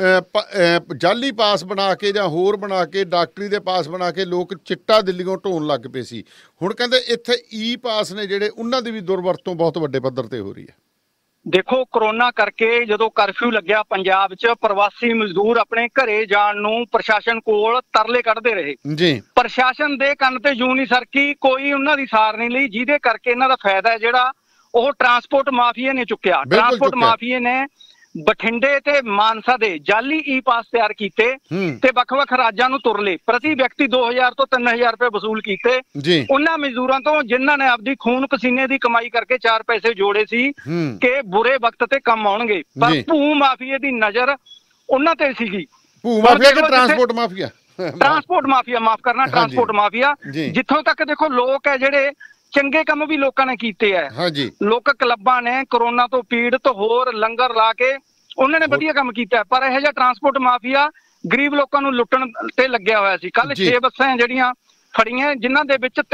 ਜਾਲੀ ਪਾਸ ਬਣਾ ਕੇ ਜਾਂ ਹੋਰ ਬਣਾ ਕੇ, ਡਾਕਟਰੀ ਦੇ ਪਾਸ ਬਣਾ ਕੇ ਲੋਕ ਚਿੱਟਾ ਦਿੱਲੀੋਂ ਢੋਣ ਲੱਗ ਪਏ ਸੀ। ਹੁਣ ਕਹਿੰਦੇ ਇੱਥੇ ਈ ਪਾਸ ਨੇ ਜਿਹੜੇ, ਉਹਨਾਂ ਦੀ ਵੀ ਦੁਰਵਰਤੋਂ ਬਹੁਤ ਵੱਡੇ ਪੱਧਰ ਤੇ ਹੋ ਰਹੀ ਹੈ। ਦੇਖੋ, ਕਰੋਨਾ ਕਰਕੇ ਜਦੋਂ ਕਰਫਿਊ ਲੱਗਿਆ ਪੰਜਾਬ 'ਚ, ਪ੍ਰਵਾਸੀ ਮਜ਼ਦੂਰ ਆਪਣੇ ਘਰੇ ਜਾਣ ਨੂੰ ਪ੍ਰਸ਼ਾਸਨ ਕੋਲ ਤਰਲੇ ਕੱਢਦੇ ਰਹੇ। ਪ੍ਰਸ਼ਾਸਨ ਦੇ ਕੰਨ ਤੇ ਜੂੰ ਨਹੀਂ ਸਰਕੀ, ਕੋਈ ਉਹਨਾਂ ਦੀ ਸਾਰ ਨਹੀਂ ਲਈ, ਜਿਹਦੇ ਕਰਕੇ ਇਹਨਾਂ ਦਾ ਫਾਇਦਾ ਜਿਹੜਾ ਉਹ ਟਰਾਂਸਪੋਰਟ ਮਾਫੀਏ ਨੇ ਚੁੱਕਿਆ। ਟਰਾਂਸਪੋਰਟ ਮਾਫੀਏ ਨੇ ਬਠਿੰਡੇ ਤੇ ਮਾਨਸਾ ਦੇ ਜਾਲੀ ਈ ਪਾਸ ਤਿਆਰ ਕੀਤੇ ਤੇ ਵੱਖ-ਵੱਖ ਰਾਜਾਂ ਨੂੰ ਤੁਰਲੇ, ਪ੍ਰਤੀ ਵਿਅਕਤੀ 2000 ਤੋਂ 3000 ਰੁਪਏ ਵਸੂਲ ਕੀਤੇ ਉਹਨਾਂ ਮਜ਼ਦੂਰਾਂ ਤੋਂ, ਜਿਨ੍ਹਾਂ ਨੇ ਆਪਦੀ ਖੂਨ ਪਸੀਨੇ ਦੀ ਕਮਾਈ ਕਰਕੇ 4 ਪੈਸੇ ਜੋੜੇ ਸੀ ਕਿ ਬੁਰੇ ਵਕਤ ਤੇ ਕੰਮ ਆਉਣਗੇ। ਪਰ ਭੂ ਮਾਫੀਏ ਦੀ ਨਜ਼ਰ ਉਹਨਾਂ ਤੇ ਸੀਗੀ। ਭੂ ਮਾਫੀਆ ਕਿ ਟਰਾਂਸਪੋਰਟ ਮਾਫੀਆ? ਟਰਾਂਸਪੋਰਟ ਮਾਫੀਆ, ਮਾਫ ਕਰਨਾ, ਟਰਾਂਸਪੋਰਟ ਮਾਫੀਆ। ਜਿੱਥੋਂ ਤੱਕ ਦੇਖੋ, ਲੋਕ ਹੈ ਜਿਹੜੇ ਚੰਗੇ ਕੰਮ ਵੀ ਲੋਕਾਂ ਨੇ ਕੀਤੇ ਹੈ। ਲੋਕ ਕਲੱਬਾਂ ਨੇ ਕਰੋਨਾ ਤੋਂ ਪੀੜਤ ਹੋਰ ਲੰਗਰ ਲਾ ਕੇ ਉਹਨਾਂ ਨੇ ਵਧੀਆ ਕੰਮ ਕੀਤਾ, ਪਰ ਇਹੋ ਜਿਹਾ ਟਰਾਂਸਪੋਰਟ ਮਾਫੀਆ ਗਰੀਬ ਲੋਕਾਂ ਨੂੰ ਲੁੱਟਣ ਤੇ ਲੱਗਿਆ ਹੋਇਆ ਸੀ। ਕੱਲ 6 ਬੱਸਾਂ ਜਿਹੜੀਆਂ ਫੜੀਆਂ, ਜਿਨ੍ਹਾਂ ਦੇ ਵਿੱਚ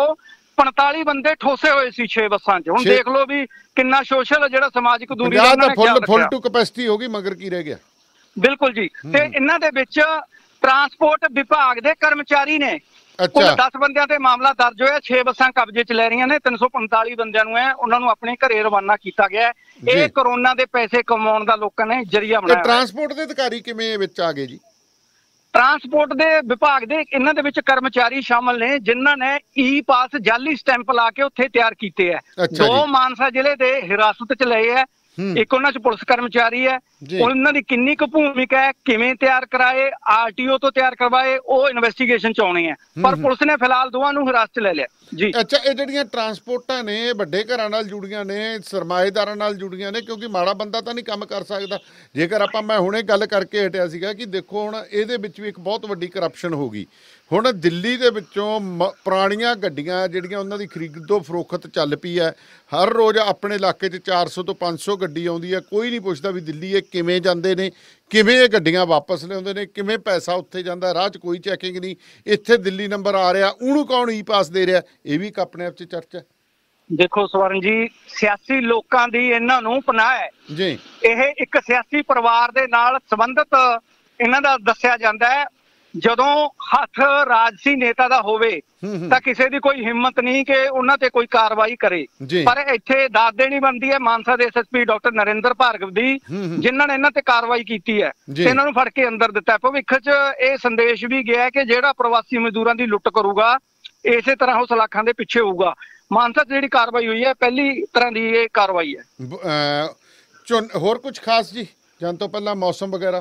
345 ਬੰਦੇ ਠੋਸੇ ਹੋਏ ਸੀ 6 ਬੱਸਾਂ 'ਚ। ਹੁਣ ਦੇਖ ਲਓ ਵੀ ਕਿੰਨਾ ਸੋਸ਼ਲ ਜਿਹੜਾ ਸਮਾਜਿਕ ਦੂਰੀ ਦਾ ਫੁੱਲ ਟੂ ਕੈਪੈਸਿਟੀ ਹੋ ਗਈ, ਮਗਰ ਕੀ ਰਹਿ ਗਿਆ? ਬਿਲਕੁਲ ਜੀ। ਤੇ ਇਹਨਾਂ ਦੇ ਵਿੱਚ ਟਰਾਂਸਪੋਰਟ ਵਿਭਾਗ ਦੇ ਕਰਮਚਾਰੀ ਨੇ, 10 ਬੰਦਿਆਂ ਤੇ ਮਾਮਲਾ ਦਰਜ ਹੋਇਆ, 6 ਬੱਸਾਂ ਕਬਜ਼ੇ 'ਚ ਲੈ ਰਹੀਆਂ ਨੇ, 345 ਬੰਦਿਆਂ ਨੂੰ ਹੈ ਉਹਨਾਂ ਨੂੰ ਆਪਣੇ ਘਰੇ ਰਵਾਨਾ ਕੀਤਾ ਗਿਆ। ਇਹ ਕਰੋਨਾ ਦੇ ਪੈਸੇ ਕਮਾਉਣ ਦਾ ਲੋਕਾਂ ਨੇ ਜਰੀਆ ਬਣਾਇਆ। ਟਰਾਂਸਪੋਰਟ ਦੇ ਅਧਿਕਾਰੀ ਕਿਵੇਂ ਵਿੱਚ ਆ ਗਏ ਜੀ? ਟਰਾਂਸਪੋਰਟ ਦੇ ਵਿਭਾਗ ਦੇ ਇਹਨਾਂ ਦੇ ਵਿੱਚ ਕਰਮਚਾਰੀ ਸ਼ਾਮਲ ਨੇ, ਜਿਨ੍ਹਾਂ ਨੇ ਈ ਪਾਸ ਜਾਲੀ ਸਟੈਂਪ ਲਾ ਕੇ ਉੱਥੇ ਤਿਆਰ ਕੀਤੇ ਹੈ। 2 ਮਾਨਸਾ ਜ਼ਿਲ੍ਹੇ ਦੇ ਹਿਰਾਸਤ 'ਚ ਲਏ ਹੈ, ਇੱਕ ਉਹਨਾਂ 'ਚ ਪੁਲਿਸ ਕਰਮਚਾਰੀ ਹੈ। ਉਹਨਾਂ ਦੀ ਕਿੰਨੀ ਕੁ ਭੂਮਿਕਾ ਹੈ, ਕਿਵੇਂ ਤਿਆਰ ਕਰਾਏ, RTO ਤੋਂ ਤਿਆਰ ਕਰਵਾਏ, ਉਹ ਇਨਵੈਸਟੀਗੇਸ਼ਨ 'ਚ ਆਉਣੀ ਹੈ। ਪਰ ਪੁਲਿਸ ਨੇ ਫਿਲਹਾਲ ਦੋਵਾਂ ਨੂੰ ਹਿਰਾਸਤ 'ਚ ਲੈ ਲਿਆ ਜੀ। ਅੱਛਾ, ਇਹ ਜਿਹੜੀਆਂ ਟਰਾਂਸਪੋਰਟਾਂ ਨੇ ਵੱਡੇ ਘਰਾਂ ਨਾਲ ਜੁੜੀਆਂ ਨੇ, ਸਰਮਾਏਦਾਰਾਂ ਨਾਲ ਜੁੜੀਆਂ ਨੇ, ਕਿਉਂਕਿ ਮਾੜਾ ਬੰਦਾ ਤਾਂ ਨਹੀਂ ਕੰਮ ਕਰ ਸਕਦਾ। ਜੇਕਰ ਮੈਂ ਹੁਣੇ ਗੱਲ ਕਰਕੇ ਹਟਿਆ ਸੀਗਾ ਕਿ ਦੇਖੋ ਹੁਣ ਇਹਦੇ ਵਿੱਚ ਵੀ ਇੱਕ ਬਹੁਤ ਵੱਡੀ ਕਰਪਸ਼ਨ ਹੋ ਗਈ। ਹੁਣ ਦਿੱਲੀ ਦੇ ਵਿੱਚੋਂ ਪੁਰਾਣੀਆਂ ਗੱਡੀਆਂ ਜਿਹੜੀਆਂ ਉਹਨਾਂ ਦੀ ਖਰੀਦੋ ਫਰੋਖਤ ਚੱਲ ਪਈ ਹੈ। ਹਰ ਰੋਜ਼ ਆਪਣੇ ਇਲਾਕੇ 'ਚ 400 ਤੋਂ 500 ਗੱਡੀ ਆਉਂਦੀ ਹੈ। ਕੋਈ ਨਹੀਂ ਪੁੱਛਦਾ ਵੀ ਦਿੱਲੀ ਇਹ ਕਿਵੇਂ ਜਾਂਦੇ ਨੇ, ਕਿਵੇਂ ਇਹ ਗੱਡੀਆਂ ਵਾਪਸ ਲਿਆਉਂਦੇ ਨੇ, ਕਿਵੇਂ ਪੈਸਾ ਉੱਥੇ ਜਾਂਦਾ, ਰਾਹ 'ਚ ਕੋਈ ਚੈਕਿੰਗ ਨਹੀਂ। ਇੱਥੇ ਦਿੱਲੀ ਨੰਬਰ ਆ ਰਿਹਾ, ਉਹਨੂੰ ਕੌਣ ਈ ਪਾਸ ਦੇ ਰਿਹਾ? ਇਹ ਵੀ ਇੱਕ ਆਪਣੇ ਆਪ 'ਚ ਚਰਚਾ। ਦੇਖੋ ਸਵਰਨ ਜੀ, ਸਿਆਸੀ ਲੋਕਾਂ ਦੀ ਇਹਨਾਂ ਨੂੰ ਪਨਾਹ ਹੈ ਜੀ। ਇਹ ਇੱਕ ਸਿਆਸੀ ਪਰਿਵਾਰ ਦੇ ਨਾਲ ਸੰਬੰਧਿਤ ਇਹਨਾਂ ਦਾ ਦੱਸਿਆ ਜਾਂਦਾ ਹੈ। ਜਦੋਂ ਹੱਥ ਰਾਜਸੀ ਨੇਤਾ ਦਾ ਹੋਵੇ ਤਾਂ ਕਿਸੇ ਦੀ ਕੋਈ ਹਿੰਮਤ ਨਹੀਂ ਕਿ ਉਹਨਾਂ ਤੇ ਕੋਈ ਕਾਰਵਾਈ ਕਰੇ। ਪਰ ਇੱਥੇ ਦੱਸ ਦੇਣੀ ਬਣਦੀ ਹੈ ਮਾਨਸਾ ਦੇ SSP ਡਾਕਟਰ ਨਰਿੰਦਰ ਭਾਰਗਵ ਦੀ, ਜਿਨ੍ਹਾਂ ਨੇ ਇਹਨਾਂ ਤੇ ਕਾਰਵਾਈ ਕੀਤੀ ਹੈ ਤੇ ਇਹਨਾਂ ਨੂੰ ਫੜ ਕੇ ਅੰਦਰ ਦਿੱਤਾ। ਭਵਿੱਖ 'ਚ ਇਹ ਸੰਦੇਸ਼ ਵੀ ਗਿਆ ਕਿ ਜਿਹੜਾ ਪ੍ਰਵਾਸੀ ਮਜ਼ਦੂਰਾਂ ਦੀ ਲੁੱਟ ਕਰੂਗਾ, ਇਸੇ ਤਰ੍ਹਾਂ ਉਹ ਸਲਾਖਾਂ ਦੇ ਪਿੱਛੇ ਹੋਊਗਾ। ਮਾਨਸਾ 'ਚ ਜਿਹੜੀ ਕਾਰਵਾਈ ਹੋਈ ਹੈ, ਪਹਿਲੀ ਤਰ੍ਹਾਂ ਦੀ ਇਹ ਕਾਰਵਾਈ ਹੈ। ਹੋਰ ਕੁਝ ਖਾਸ ਜੀ ਜਾਣ ਤੋਂ ਪਹਿਲਾਂ ਮੌਸਮ ਵਗੈਰਾ?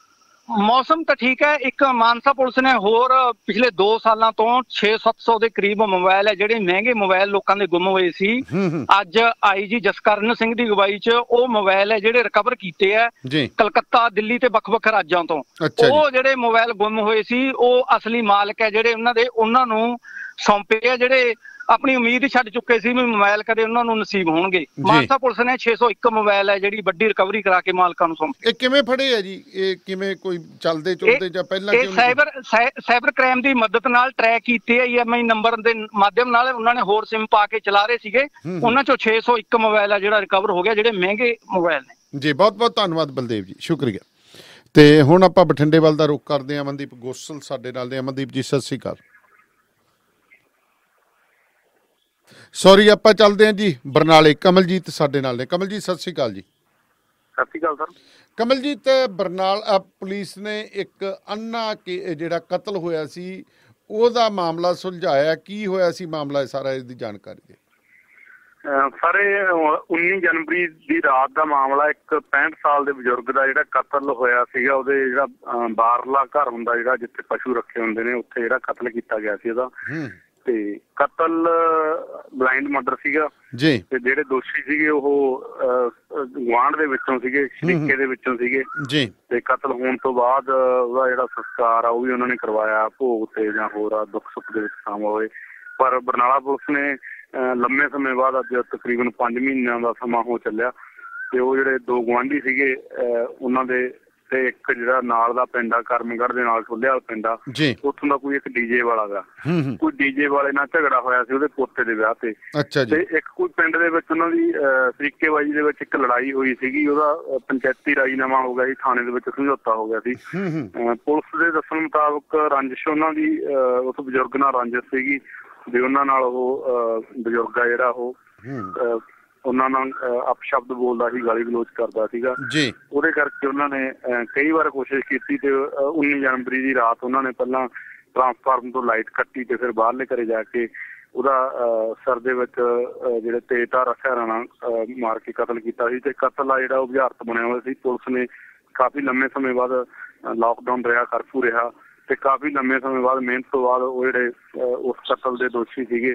ਮੌਸਮ ਤਾਂ ਠੀਕ ਹੈ। ਇੱਕ ਮਾਨਸਾ ਪੁਲਿਸ ਨੇ ਹੋਰ ਪਿਛਲੇ 2 ਸਾਲਾਂ ਤੋਂ 600-700 ਦੇ ਕਰੀਬ ਮੋਬਾਈਲ ਹੈ ਜਿਹੜੇ ਮਹਿੰਗੇ ਮੋਬਾਈਲ ਲੋਕਾਂ ਦੇ ਗੁੰਮ ਹੋਏ ਸੀ, ਅੱਜ IG ਜਸਕਰਨ ਸਿੰਘ ਦੀ ਅਗਵਾਈ 'ਚ ਉਹ ਮੋਬਾਈਲ ਹੈ ਜਿਹੜੇ ਰਿਕਵਰ ਕੀਤੇ ਹੈ ਕਲਕੱਤਾ, ਦਿੱਲੀ ਤੇ ਵੱਖ-ਵੱਖ ਰਾਜਾਂ ਤੋਂ। ਉਹ ਜਿਹੜੇ ਮੋਬਾਈਲ ਗੁੰਮ ਹੋਏ ਸੀ, ਉਹ ਅਸਲੀ ਮਾਲਕ ਹੈ ਜਿਹੜੇ ਉਹਨਾਂ ਦੇ, ਉਹਨਾਂ ਨੂੰ ਸੌਂਪੇ ਆ ਜਿਹੜੇ ਆਪਣੀ ਉਮੀਦ ਛੱਡ ਚੁੱਕੇ ਸੀ ਵੀ ਮੋਬਾਈਲ ਕਦੇ ਉਹਨਾਂ ਨੂੰ ਨਸੀਬ ਹੋਣਗੇ। ਮਾਨਸਾ ਪੁਲਿਸ ਨੇ 601 ਮੋਬਾਈਲ ਹੈ ਜਿਹੜੀ ਵੱਡੀ ਰਿਕਵਰੀ ਕਰਾ ਕੇ ਮਾਲਕਾਂ ਨੂੰ ਸੌਂਪੇ। ਇਹ ਕਿਵੇਂ ਫੜੇ ਆ ਜੀ? ਇਹ ਕਿਵੇਂ ਕੋਈ ਚੱਲਦੇ ਚੁਲਦੇ ਜਾਂ ਪਹਿਲਾਂ ਸਾਈਬਰ ਕ੍ਰਾਈਮ ਦੀ ਮਦਦ ਨਾਲ ਟਰੈਕ ਕੀਤੇ EMI ਨੰਬਰ ਦੇ ਮਾਧਿਅਮ ਨਾਲ ਉਹਨਾਂ ਨੇ ਹੋਰ ਸਿਮ ਪਾ ਕੇ ਚਲਾ ਰਹੇ ਸੀਗੇ। ਉਹਨਾਂ ਚੋਂ 601 ਮੋਬਾਈਲ ਆ ਜਿਹੜਾ ਰਿਕਵਰ ਹੋ ਗਿਆ, ਜਿਹੜੇ ਮਹਿੰਗੇ ਮੋਬਾਈਲ ਨੇ ਜੀ। ਬਹੁਤ ਬਹੁਤ ਧੰਨਵਾਦ ਬਲਦੇਵ ਜੀ, ਸ਼ੁਕਰੀਆ। ਤੇ ਹੁਣ ਆਪਾਂ ਬਠਿੰਡੇ ਵੱਲ ਦਾ ਰੁਖ ਕਰਦੇ ਹਾਂ। ਅਮਨਦੀਪ ਗੋਸਲ ਸਾਡੇ ਨਾਲ ਨੇ। ਅਮਨਦੀਪ ਜੀ ਸਤਿ ਸ਼੍ਰੀ ਅਕਾਲ। ਸੌਰੀ, ਆਪਾਂ ਚੱਲਦੇ ਹਾਂ ਜੀ ਬਰਨਾਲੇ। ਕਮਲਜੀਤ ਸਾਡੇ ਨਾਲ ਨੇ। ਕਮਲਜੀਤ ਸਤਿ ਸ਼੍ਰੀ ਅਕਾਲ ਜੀ। ਸਤਿ ਸ਼੍ਰੀ ਅਕਾਲ ਸਰ। ਕਮਲਜੀਤ, ਬਰਨਾਲਾ ਪੁਲਿਸ ਨੇ ਇੱਕ ਅੰਨਾ ਜਿਹੜਾ ਕਤਲ ਹੋਇਆ ਸੀ ਉਹਦਾ ਮਾਮਲਾ ਸੁਲਝਾਇਆ। ਕੀ ਹੋਇਆ ਸੀ ਮਾਮਲਾ ਸਾਰਾ, ਇਸ ਦੀ ਜਾਣਕਾਰੀ ਦੇ। ਸਰ, 19 ਜਨਵਰੀ ਦੀ ਰਾਤ ਦਾ ਮਾਮਲਾ। ਇੱਕ 65 ਸਾਲ ਦੇ ਬਜ਼ੁਰਗ ਦਾ ਜਿਹੜਾ ਕਤਲ ਹੋਇਆ ਸੀਗਾ, ਉਹਦੇ ਜਿਹੜਾ ਬਾਹਰਲਾ ਘਰ ਹੁੰਦਾ ਜਿਹੜਾ ਜਿੱਥੇ ਪਸ਼ੂ ਰੱਖੇ ਹੁੰਦੇ ਨੇ, ਉੱਥੇ ਜਿਹੜਾ ਕਤਲ ਕੀਤਾ ਗਿਆ ਸੀ ਉਹਦਾ। ਤੇ ਕਤਲ ਬਲਾਈਂਡ ਮਰਡਰ ਸੀਗਾ ਜੀ। ਤੇ ਜਿਹੜੇ ਦੋਸ਼ੀ ਸੀਗੇ ਉਹ ਗੁਆਂਢ ਦੇ ਵਿੱਚੋਂ ਸੀਗੇ, ਸ਼ਰੀਕੇ ਦੇ ਵਿੱਚੋਂ ਸੀਗੇ ਜੀ। ਤੇ ਕਤਲ ਹੋਣ ਤੋਂ ਬਾਅਦ ਉਹਦਾ ਜਿਹੜਾ ਸੰਸਕਾਰ ਆ ਉਹ ਵੀ ਉਹਨਾਂ ਨੇ ਕਰਵਾਇਆ, ਭੋਗ ਤੇ ਜਾਂ ਹੋਰ ਦੁੱਖ ਸੁੱਖ ਦੇ ਵਿੱਚ ਸ਼ਾਮਲ ਹੋਏ। ਪਰ ਬਰਨਾਲਾ ਪੁਲਿਸ ਨੇ ਲੰਮੇ ਸਮੇਂ ਬਾਅਦ, ਅੱਜ ਤਕਰੀਬਨ 5 ਮਹੀਨਿਆਂ ਦਾ ਸਮਾਂ ਹੋ ਚੱਲਿਆ, ਤੇ ਉਹ ਜਿਹੜੇ 2 ਗੁਆਂਢੀ ਸੀਗੇ ਉਹਨਾਂ ਦੇ ਤੇ ਇੱਕ ਜਿਹੜਾ ਨਾਲ ਦਾ ਪਿੰਡ ਆ ਕਰਮਗੜ੍ਹ ਦੇ ਨਾਲ ਖੁੱਲਿਆ ਪਿੰਡ ਆ, ਉੱਥੋਂ ਦਾ ਕੋਈ ਇੱਕ ਡੀਜੇ ਵਾਲਾ ਗਾ, ਕੋਈ ਡੀਜੇ ਵਾਲੇ ਨਾਲ ਝਗੜਾ ਹੋਇਆ ਸੀ ਉਹਦੇ ਪੋਤੇ ਦੇ ਵਿਆਹ ਤੇ। ਤੇ ਇੱਕ ਕੋਈ ਪਿੰਡ ਦੇ ਵਿੱਚ ਉਹਨਾਂ ਦੀ ਸਰੀਕੇਬਾਜੀ ਦੇ ਵਿੱਚ ਇੱਕ ਲੜਾਈ ਹੋਈ ਸੀਗੀ, ਉਹਦਾ ਪੰਚਾਇਤੀ ਰਾਜੀਨਾਮਾ ਹੋ ਗਿਆ ਸੀ, ਥਾਣੇ ਦੇ ਵਿੱਚ ਸਮਝੌਤਾ ਹੋ ਗਿਆ ਸੀ। ਪੁਲਿਸ ਦੇ ਦੱਸਣ ਮੁਤਾਬਕ ਰੰਜਿਸ਼ ਉਹਨਾਂ ਦੀ ਉਸ ਬਜ਼ੁਰਗ ਨਾਲ ਰੰਜਿਸ਼ ਸੀਗੀ ਵੀ ਉਹਨਾਂ ਨਾਲ ਉਹ ਬਜ਼ੁਰਗ ਆ ਜਿਹੜਾ ਉਹ ਉਹਨਾਂ ਨਾਲ ਅਪਸ਼ਬਦ ਬੋਲਦਾ ਸੀ, ਗਾਲੀ ਗਲੋਚ ਕਰਦਾ ਸੀਗਾ। ਉਹਦੇ ਕਰਕੇ ਉਹਨਾਂ ਨੇ ਕਈ ਵਾਰ ਕੋਸ਼ਿਸ਼ ਕੀਤੀ ਤੇ 19 ਜਨਵਰੀ ਦੀ ਰਾਤ ਉਹਨਾਂ ਨੇ ਪਹਿਲਾਂ ਟਰਾਂਸਫਾਰਮ ਤੋਂ ਲਾਈਟ ਕੱਟੀ ਤੇ ਫਿਰ ਬਾਹਰਲੇ ਘਰੇ ਜਾ ਕੇ ਉਹਦਾ ਸਿਰ ਦੇ ਵਿੱਚ ਜਿਹੜੇ ਤੇਜ਼ਧਾਰ ਹਥਿਆਰਾਂ ਨਾਲ ਮਾਰ ਕੇ ਕਤਲ ਕੀਤਾ ਸੀ। ਤੇ ਕਤਲ ਆ ਜਿਹੜਾ ਉਹ ਬੁਝਾਰਤ ਬਣਿਆ ਹੋਇਆ ਸੀ। ਪੁਲਿਸ ਨੇ ਕਾਫੀ ਲੰਮੇ ਸਮੇਂ ਬਾਅਦ ਲਾਕਡਾਊਨ ਰਿਹਾ, ਕਰਫਿਊ ਰਿਹਾ, ਤੇ ਕਾਫੀ ਲੰਮੇ ਸਮੇਂ ਬਾਅਦ ਮਿਹਨਤ ਤੋਂ ਬਾਅਦ ਉਹ ਜਿਹੜੇ ਉਸ ਕਤਲ ਦੇ ਦੋਸ਼ੀ ਸੀਗੇ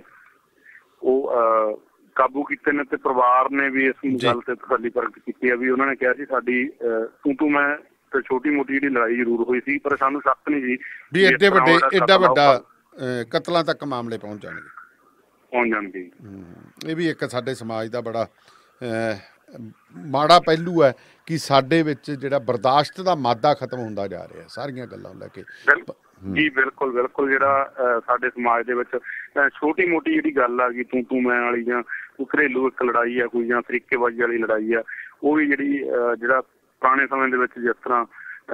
ਉਹ ਕਾਬੂ ਕੀਤੇ ਨੇ। ਤੇ ਪਰਿਵਾਰ ਨੇ ਵੀ ਇਸ ਗੱਲ ਤੇ ਤਸੱਲੀ ਪ੍ਰਗਟ ਕੀਤੀ ਹੈ ਵੀ ਉਹਨਾਂ ਨੇ ਕਿਹਾ ਸੀ ਸਾਡੀ ਤੂੰ ਮੈਂ ਤੇ ਛੋਟੀ ਮੋਟੀ ਜਿਹੜੀ ਲੜਾਈ ਜ਼ਰੂਰ ਹੋਈ ਸੀ, ਪਰ ਸਾਨੂੰ ਸ਼ੱਕ ਨਹੀਂ ਸੀ ਵੀ ਏਡਾ ਵੱਡਾ ਕਤਲਾਂ ਤੱਕ ਮਾਮਲੇ ਪਹੁੰਚ ਜਾਣਗੇ। ਇਹ ਵੀ ਇੱਕ ਸਾਡੇ ਸਮਾਜ ਦਾ ਬੜਾ ਮਾੜਾ ਪਹਿਲੂ ਹੈ ਕਿ ਸਾਡੇ ਵਿੱਚ ਜਿਹੜਾ ਬਰਦਾਸ਼ਤ ਦਾ ਮਾਦਾ ਖਤਮ ਹੁੰਦਾ ਜਾ ਰਿਹਾ ਸਾਰੀਆਂ ਗੱਲਾਂ ਲੈ ਕੇ। ਜੀ ਬਿਲਕੁਲ ਬਿਲਕੁਲ। ਜਿਹੜਾ ਸਾਡੇ ਸਮਾਜ ਦੇ ਵਿੱਚ ਛੋਟੀ ਮੋਟੀ ਜਿਹੜੀ ਗੱਲ ਆ ਗਈ ਤੂੰ ਮੈਂ ਵਾਲੀ, ਜਾਂ ਕੋਈ ਘਰੇਲੂ ਇੱਕ ਲੜਾਈ ਆ ਕੋਈ, ਜਾਂ ਤਰੀਕੇਬਾਜ਼ੀ ਵਾਲੀ ਲੜਾਈ ਆ, ਉਹ ਵੀ ਜਿਹੜਾ ਪੁਰਾਣੇ ਸਮੇਂ ਦੇ ਵਿੱਚ ਜਿਸ ਤਰ੍ਹਾਂ